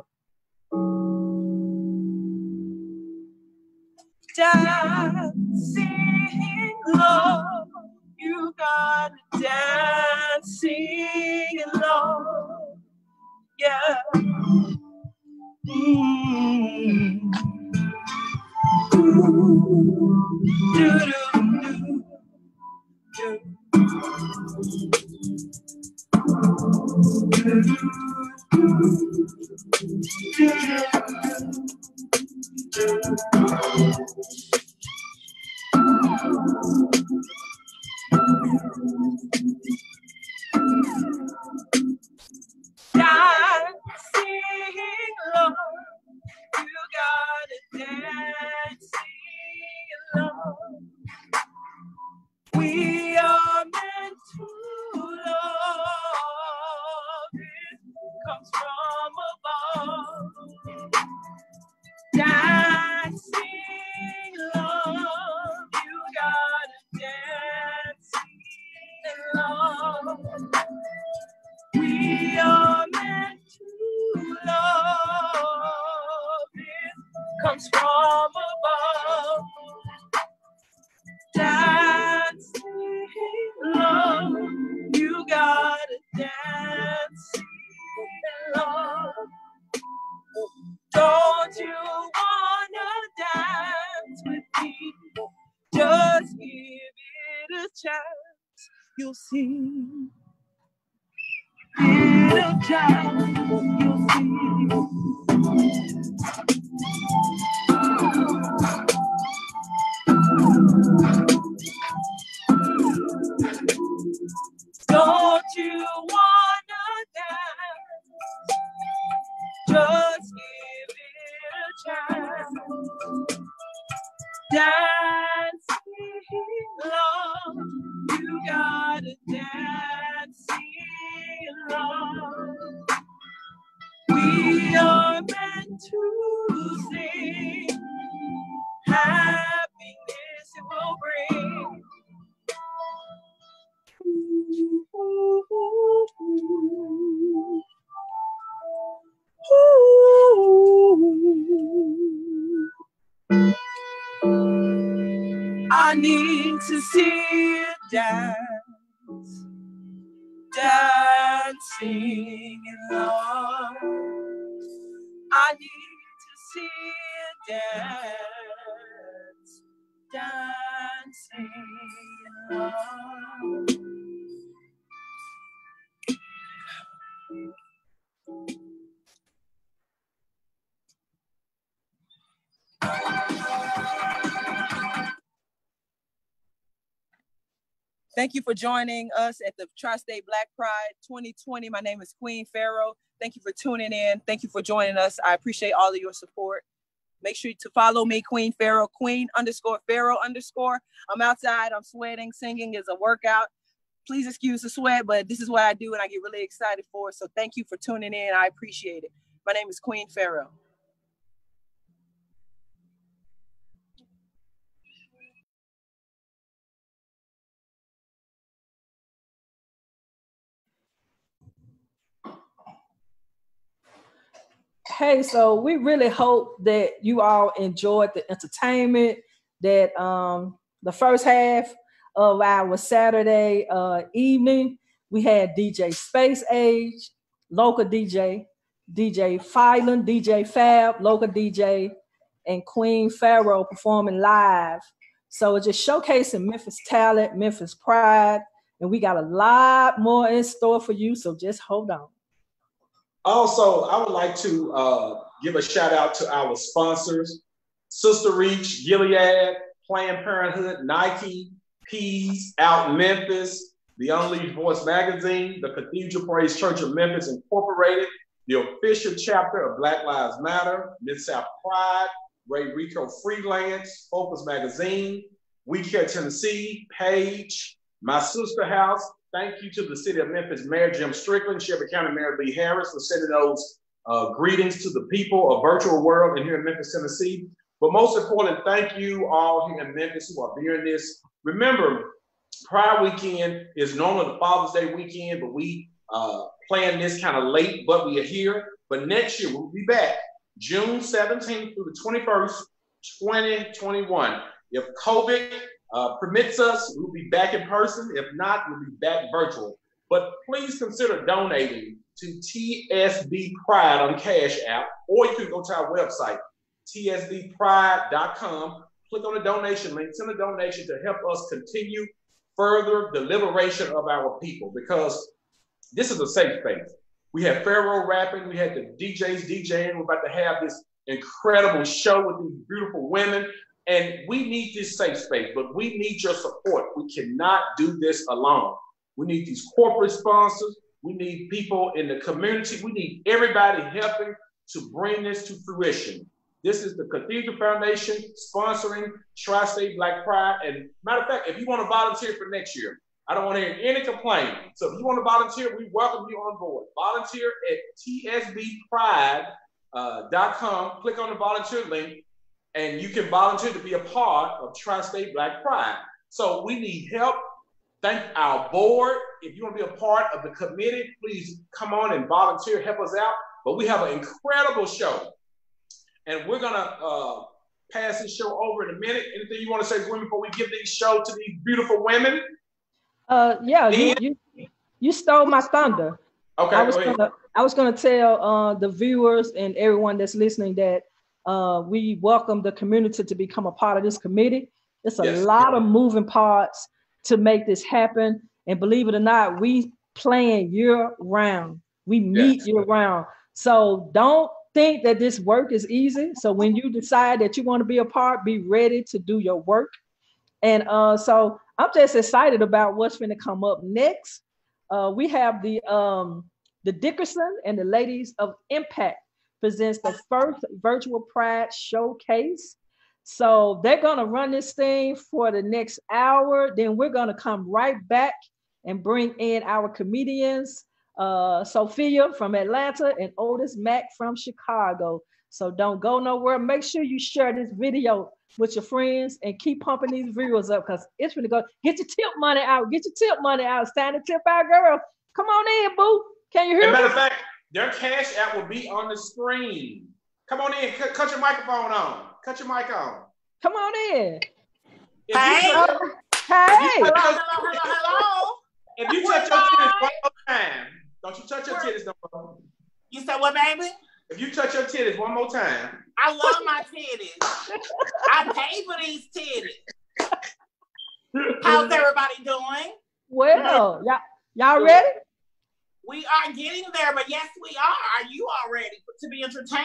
Dancing love, you got dancing love, yeah. Mm. Dancing love, you got a dancing love. We are meant to love. It comes from above. Dancing love, you got a dancing love. We are meant to love. It comes from above. Dancing love, you got a dancing love. Don't you wanna dance with me? Just give it a chance. You'll see. Give it a chance. You'll see. Don't you wanna dance? Just give it a chance. Dancing love, you got a dancing love. We are meant to sing. Happiness it will bring. I need to see you dance, dancing in love. I need to see you dance, dancing in love. Thank you for joining us at the Tri-State Black Pride twenty twenty. My name is Queen Pharaoh. Thank you for tuning in. Thank you for joining us. I appreciate all of your support. Make sure to follow me, Queen Pharaoh, Queen underscore Pharaoh underscore. I'm outside, I'm sweating, singing is a workout. Please excuse the sweat, but this is what I do and I get really excited for it. So thank you for tuning in. I appreciate it. My name is Queen Pharaoh. Hey, so we really hope that you all enjoyed the entertainment, that um, the first half of our Saturday uh, evening, we had D J Space Age, local D J, D J Phylon, D J Fab, local D J, and Queen Pharaoh performing live. So it's just showcasing Memphis talent, Memphis pride, and we got a lot more in store for you, so just hold on. Also, I would like to uh, give a shout out to our sponsors, Sister Reach, Gilead, Planned Parenthood, Nike, Peas, Out Memphis, The Unleashed Voice Magazine, the Cathedral Praise Church of Memphis Incorporated, the official chapter of Black Lives Matter, Mid-South Pride, Ray Rico Freelance, Focus Magazine, We Care Tennessee, Page, My Sister House. Thank you to the City of Memphis Mayor Jim Strickland, Shelby County Mayor Lee Harris for sending those uh, greetings to the people of virtual world and here in Memphis, Tennessee. But most important, thank you all here in Memphis who are viewing this. Remember, Pride weekend is normally the Father's Day weekend, but we uh, plan this kind of late, but we are here. But next year, we'll be back June seventeenth through the twenty-first, twenty twenty-one. If COVID uh, permits us, we'll be back in person. If not, we'll be back virtual. But please consider donating to T S B Pride on Cash App, or you can go to our website, T S B pride dot com. Click on the donation link, send a donation to help us continue further the liberation of our people, because this is a safe space. We have Pharaoh rapping, we had the D Js DJing, we're about to have this incredible show with these beautiful women, and we need this safe space, but we need your support. We cannot do this alone. We need these corporate sponsors, we need people in the community, we need everybody helping to bring this to fruition. This is the Cathedral Foundation sponsoring Tri-State Black Pride. And matter of fact, if you want to volunteer for next year, I don't want to hear any complaint. So if you want to volunteer, we welcome you on board. Volunteer at T S B pride dot com. Click on the volunteer link, and you can volunteer to be a part of Tri-State Black Pride. So we need help. Thank our board. If you want to be a part of the committee, please come on and volunteer, help us out. But we have an incredible show. And we're gonna uh, pass this show over in a minute. Anything you want to say, women, before we give this show to these beautiful women? Uh, yeah, you, you you stole my thunder. Okay, I was go ahead. gonna I was gonna tell uh, the viewers and everyone that's listening that uh, we welcome the community to become a part of this committee. It's a Yes. lot of moving parts to make this happen, and believe it or not, we plan year round. We meet Yes. year round. So don't think that this work is easy. So when you decide that you want to be a part, be ready to do your work. And uh, so I'm just excited about what's going to come up next. Uh, we have the um, the Dickerson and the Ladies of Impact presents the first virtual Pride showcase. So they're going to run this thing for the next hour. Then we're going to come right back and bring in our comedians, uh, Sophia from Atlanta and Otis Mack from Chicago. So don't go nowhere. Make sure you share this video with your friends and keep pumping these viewers up, because it's going to go. Get your tip money out. Get your tip money out. It's time to tip our girl. Come on in, boo. Can you hear As a me? matter of fact, their cash app will be on the screen. Come on in. Cut, cut your microphone on. Cut your mic on. Come on in. If Hey. you touch- Hey. if you touch Hello, your- hello, hello, hello. If you touch your titties one more time, don't you touch your titties no more. You said what, baby? If you touch your titties one more time. I love my titties. I pay for these titties. How's everybody doing? Well, y'all, y'all ready? We are getting there, but yes, we are. Are you all ready to be entertained?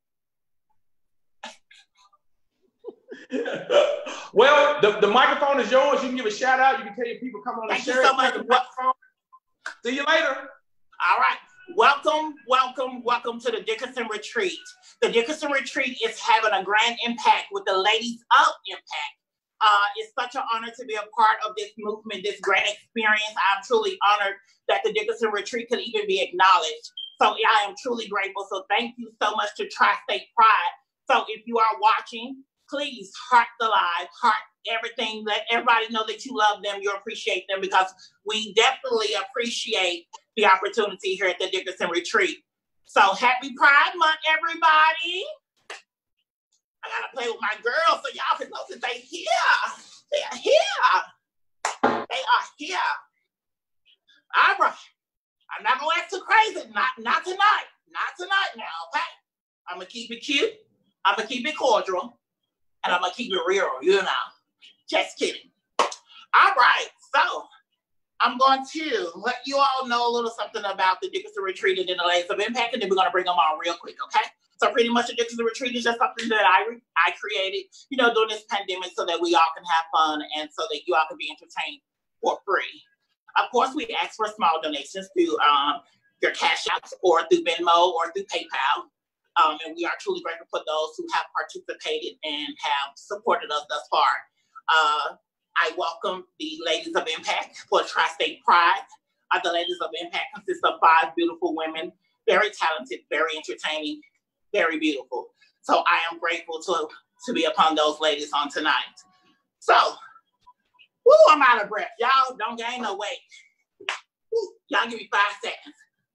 Well, the, the microphone is yours. You can give a shout out. You can tell your people come on and Thank you share so it. much. Take the microphone. See you later. All right. Welcome, welcome, welcome to the Dickerson Retreat. The Dickerson Retreat is having a grand impact with the Ladies of Impact. Uh, it's such an honor to be a part of this movement, this grand experience. I'm truly honored that the Dickerson Retreat could even be acknowledged. So I am truly grateful. So thank you so much to Tri-State Pride. So if you are watching, please heart the live, heart everything. Let everybody know that you love them, you appreciate them, because we definitely appreciate the opportunity here at the Dickerson Retreat. So happy Pride Month, everybody. I gotta play with my girls so y'all can know that they here. They are here. They are here. All right. I'm not gonna act too crazy. Not, not tonight. Not tonight now, okay? I'm gonna keep it cute. I'm gonna keep it cordial. And I'm gonna keep it real, you know. Just kidding. All right, so I'm going to let you all know a little something about the Dickerson Retreat and then the Ladies of Impact, and then we're gonna bring them on real quick, okay? So pretty much the Dickerson Retreat is just something that I I created, you know, during this pandemic so that we all can have fun and so that you all can be entertained for free. Of course, we ask for small donations through um, your Cash Apps or through Venmo or through PayPal. Um, and we are truly grateful for those who have participated and have supported us thus far. Uh, I welcome the Ladies of Impact for Tri-State Pride. Uh, the Ladies of Impact consists of five beautiful women, very talented, very entertaining, very beautiful. So I am grateful to, to be upon those ladies on tonight. So Woo, I'm out of breath. Y'all don't gain no weight. Woo, y'all give me five seconds.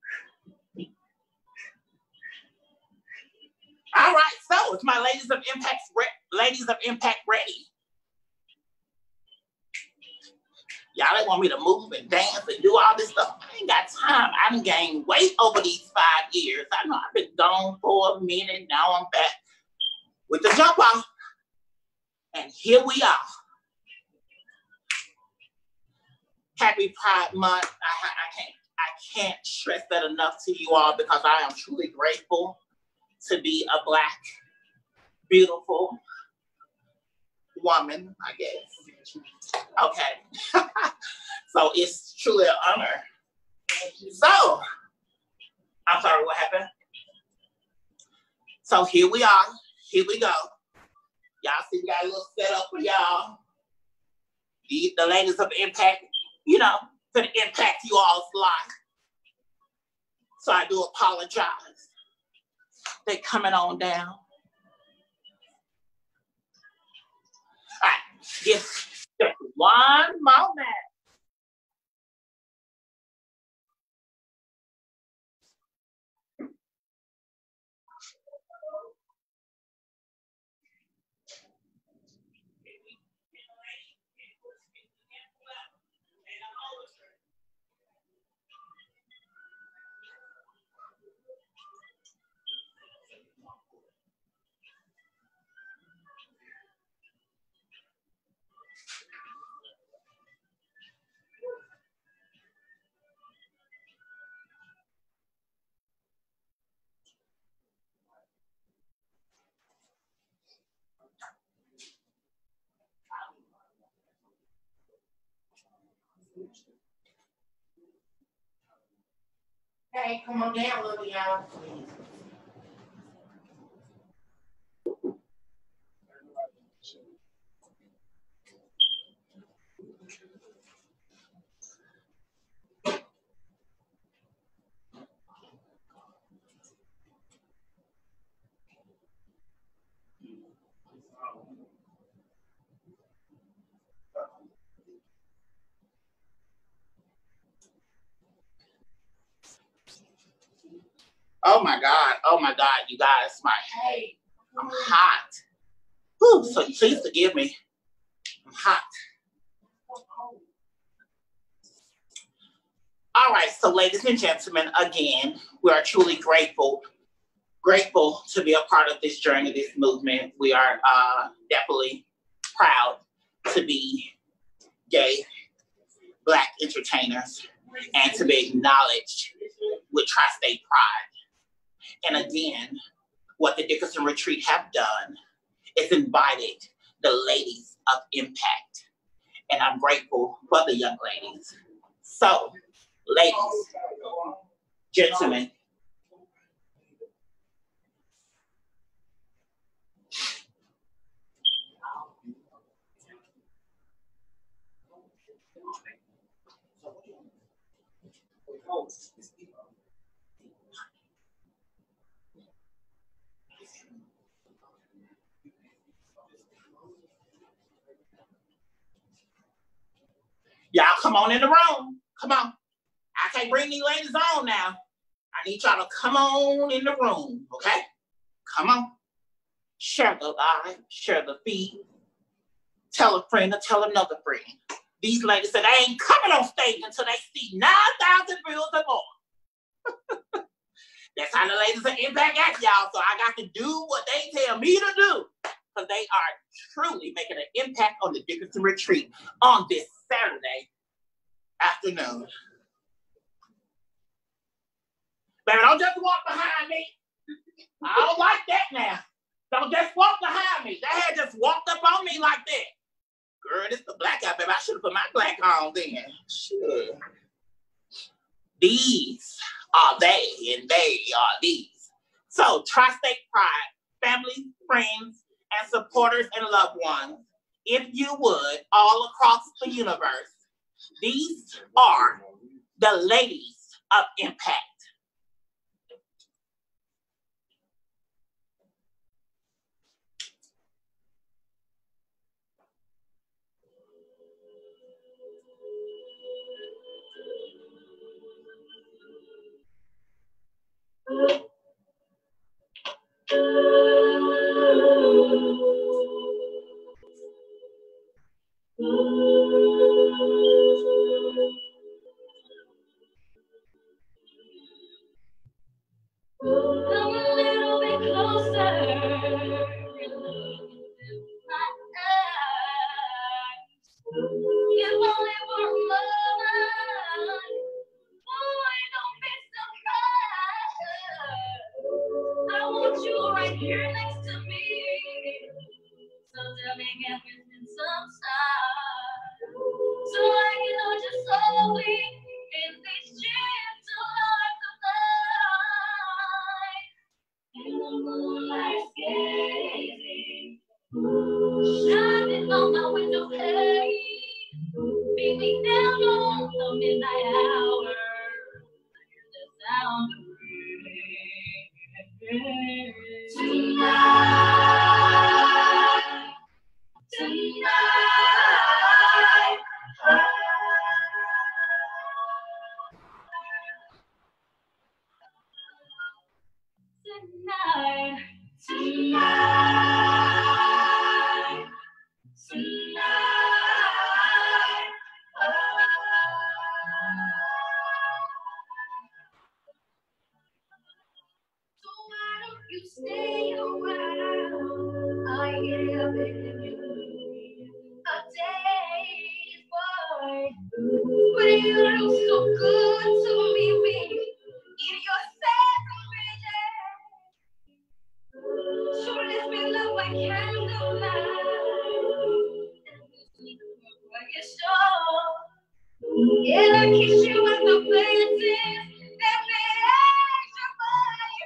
All right, so it's my Ladies of Impact, Ladies of Impact ready. Y'all don't want me to move and dance and do all this stuff. I ain't got time. I done gained weight over these five years. I know I've been gone for a minute. Now I'm back with the jump off. And here we are. Happy Pride Month. I, I, can't, I can't stress that enough to you all because I am truly grateful to be a Black, beautiful woman, I guess. Okay. So it's truly an honor. So, I'm sorry, what happened? So here we are. Here we go. Y'all see we got a little setup for y'all. The, the Ladies of Impact, you know, to impact you all's life. So I do apologize. They coming on down. All right, just, just one moment. Hey, come on down, little y'all, please. Oh my God, oh my God, you guys, my, hey, I'm hot. Whew, so please forgive me, I'm hot. All right, so ladies and gentlemen, again, we are truly grateful, grateful to be a part of this journey, this movement. We are uh, definitely proud to be gay, Black entertainers, and to be acknowledged with Tri-State Pride. And again, what the Dickerson Retreat have done is invited the ladies of impact. And I'm grateful for the young ladies. So, ladies, gentlemen, y'all come on in the room. Come on. I can't bring these ladies on now. I need y'all to come on in the room, okay? Come on. Share the live, share the feed. Tell a friend or tell another friend. These ladies said they ain't coming on stage until they see nine thousand views or more. That's how the ladies of impact act, y'all. So I got to do what they tell me to do. Because they are truly making an impact on the Dickerson Retreat on this Saturday afternoon. Baby, don't just walk behind me. I don't like that now. Don't just walk behind me. They had just walked up on me like that. Girl, this the black guy, baby. I should have put my black on then. Sure. These are they, and they are these. So, Tri-State Pride, family, friends, and supporters and loved ones, if you would, all across the universe, these are the ladies of impact. Come a little bit closer. My eyes. If only for a moment. Boy, don't be surprised. I want you right here next to me. So tell me, can we spend some time? So I can hold you slowly in these gentle arms of mine. In the moonlight gazing, shining on my window pane, beat me down on the midnight hour. Hear the sound of rain. Tonight, tonight, tonight, tonight, tonight. So why don't you stay a while? I am begging you. A day's boy, but you look so good to me, me. In your separation, so let me love my candlelight. Are you sure? Yeah, I kiss you at the places that makes your body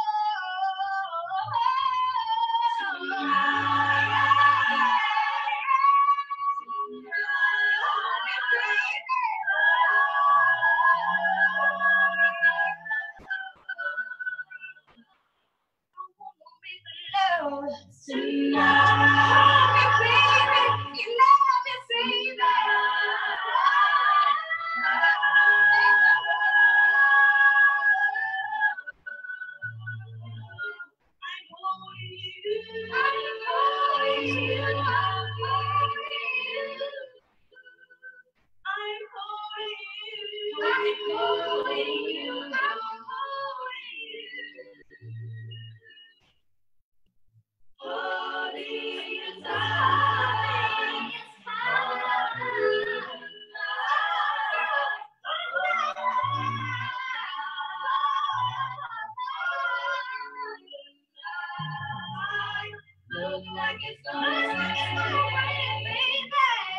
tonight, baby, you let me say that. Look like it's gonna rain, baby.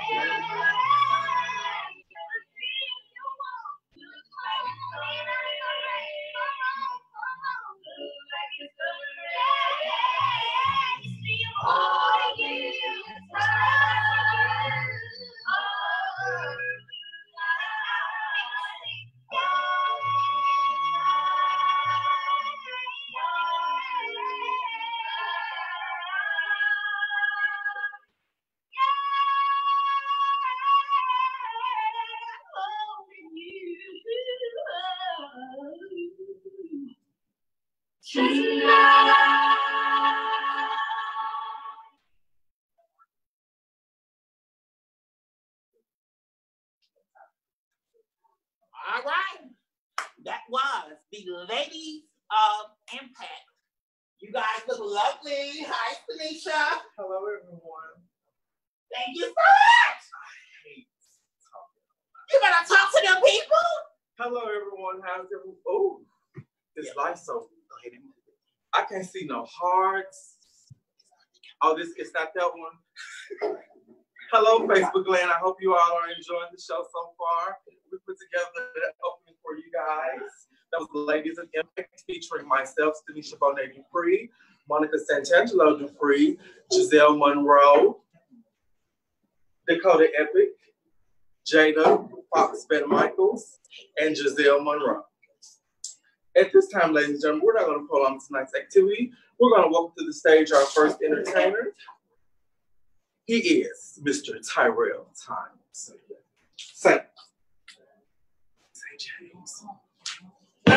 All right. That was the Ladies of Impact. You guys look lovely. Hi, Tanisha. Hello, everyone. Thank you so much. I hate talking. You better talk to them people. Hello, everyone. How's everyone? Oh, this yeah. light so. I can't see no hearts. Oh, this it's not that one. Hello, Facebook land. I hope you all are enjoying the show so far. We put together an opening for you guys. That was the Ladies of Impact featuring myself, Tanisha Bonet Dupree, Monica Santangelo Dupree, Giselle Monroe, Dakota Epic, Jada Fox Ben Michaels, and Giselle Monroe. At this time, ladies and gentlemen, we're not going to prolong tonight's activity. We're going to welcome to the stage our first entertainer. He is Mister Tyrell Times. Say, say James.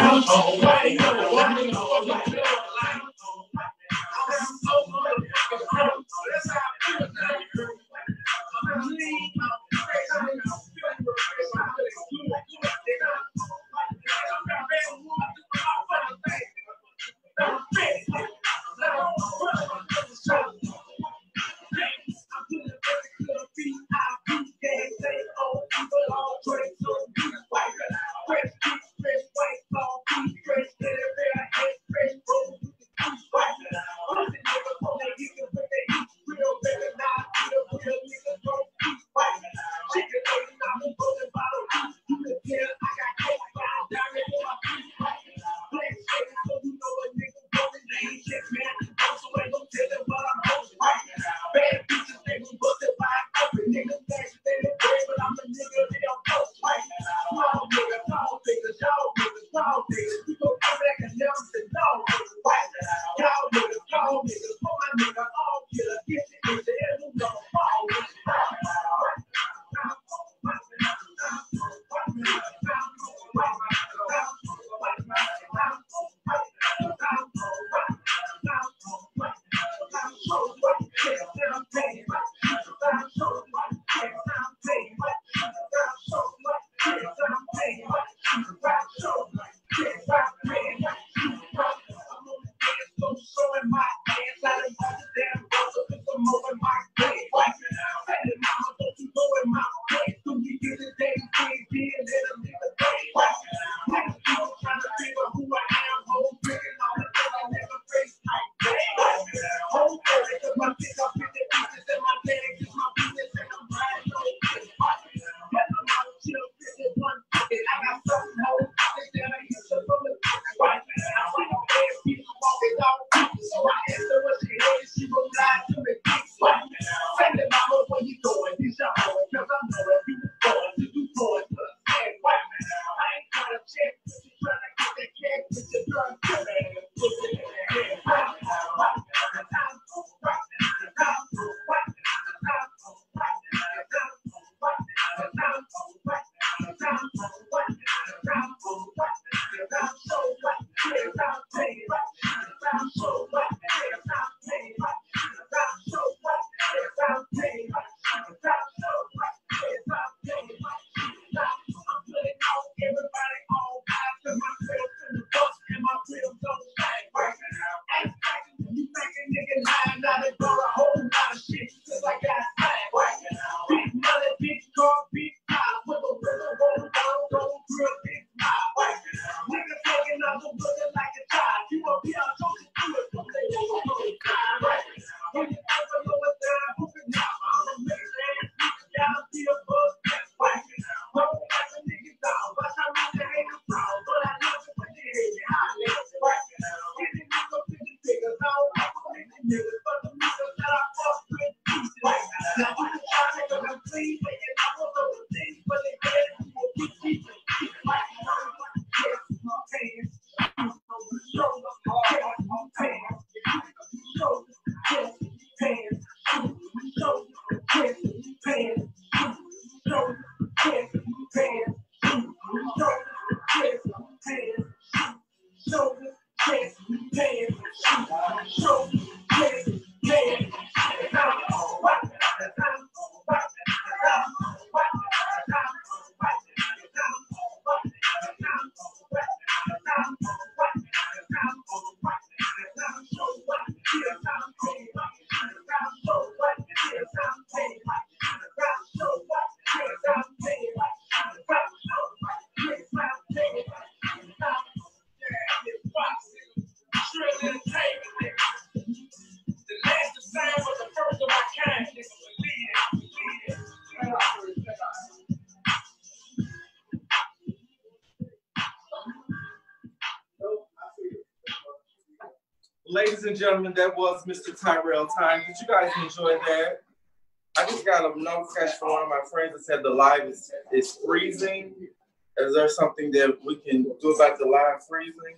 Ladies and gentlemen, that was Mister Tyrell Time. Did you guys enjoy that? I just got a notification from one of my friends that said the live is, is freezing. Is there something that we can do about the live freezing?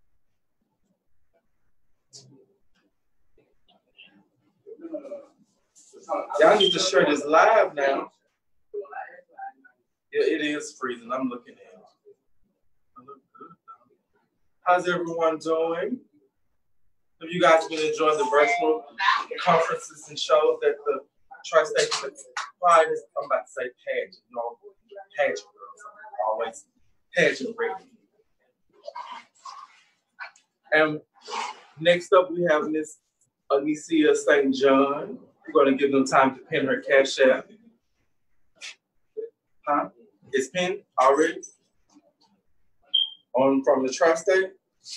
Y'all need to share this live now. Yeah, it is freezing. I'm looking at it. I look good. How's everyone doing? Have you guys been enjoying the virtual conferences and shows that the Tri-State Pride is, I'm about to say pageant, you know, pageant girls, always pageant ready. And next up we have Miss Anicia Saint John. We're going to give them time to pin her cash app. Huh? It's pinned already? On from the Tri-State?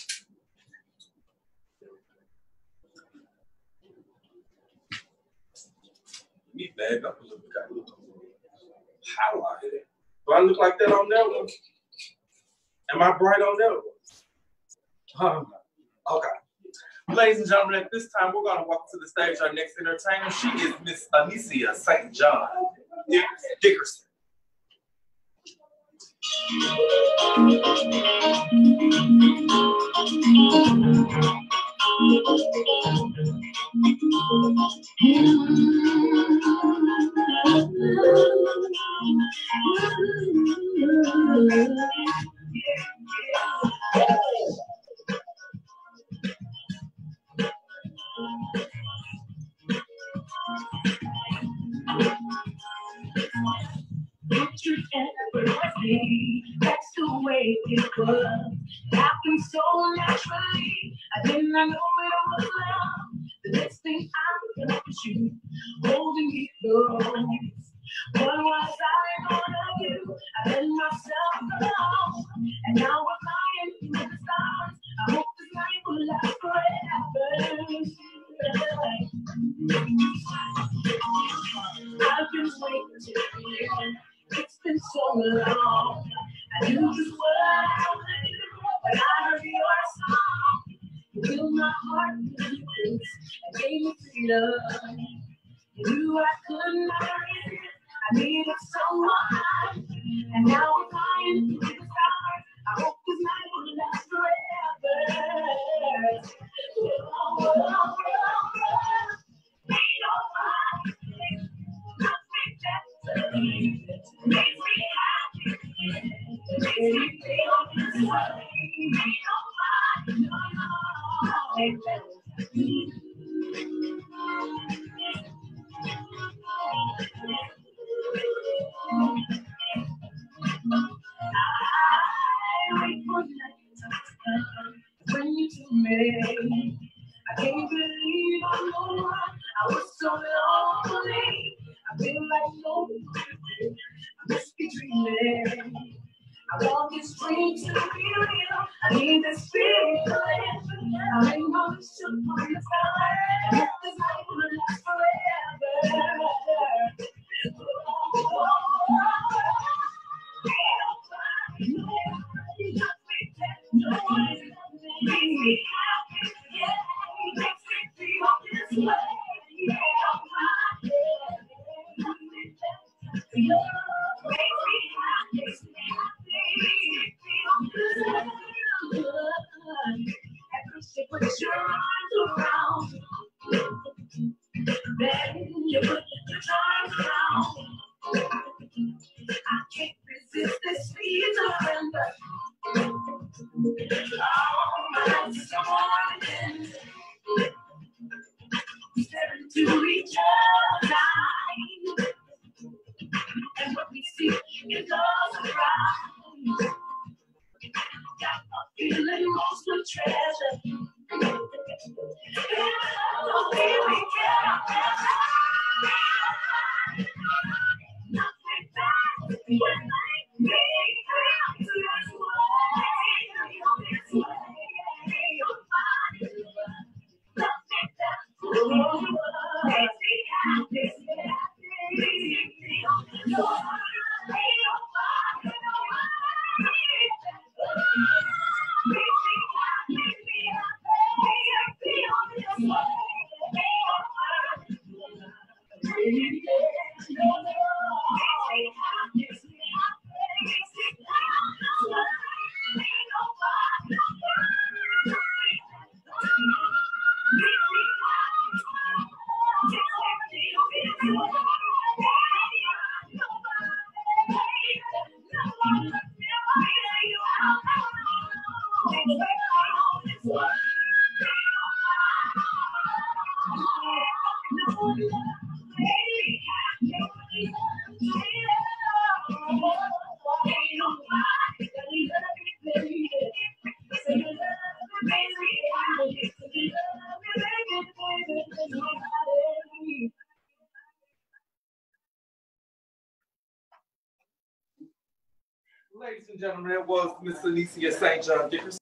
Me bag up a little bit. Got a little highlighted. Do I look like that on that one? Am I bright on that one? Huh? Okay. Ladies and gentlemen, at this time, we're going to walk to the stage. Our next entertainer, she is Miss Anicia Saint John Dickerson. Picture effortlessly, that's the way it was. Happened so naturally, I did not know it was love. The next thing I felt was you holding me close. What was I gonna do? I let myself go, and now we're flying through the stars. I hope this night will last forever. I've been waiting to hear. It's been so long. I knew just what I would do when I heard your song. You filled my heart with peace and gave me freedom. You knew I could not resist. I needed someone, and now we're flying through the stars. I hope this night will last forever. Oh, oh, oh, oh. Ain't nobody nothing better. Makes me happy. Makes me feel this way. Ain't nobody, no, no, ain't better. I wait for night to come when you to me. I can't believe I'm the one. I was so lonely. I feel like nobody. I must be dreaming. I want this dream to be real. I need this feeling to live. I ain't gonna shoot from the sky. I hope this night will last forever. Oh, oh, oh, oh. Ain't nobody got me that no one makes me happy. Yeah, makes me feel this way. Yeah, my yeah, makes me happy. Makes me happy. Feel good. Every step with your arms around. Then you put your arms around. I can't resist this sweet surrender. Oh, my life's so morning. Staring to each other, and what we see is all around. Got a feeling most with treasure. Oh, baby, get nothing back when I make this way, this way, your body, nothing back. Oh, makes me happy, makes me happy, makes me feel your body, your body, makes me happy, makes me happy, feel this way, your body, makes me happy, makes me happy, makes me feel this way, your body, Ladies and gentlemen, it was Miss Alicia Saint John Dickerson.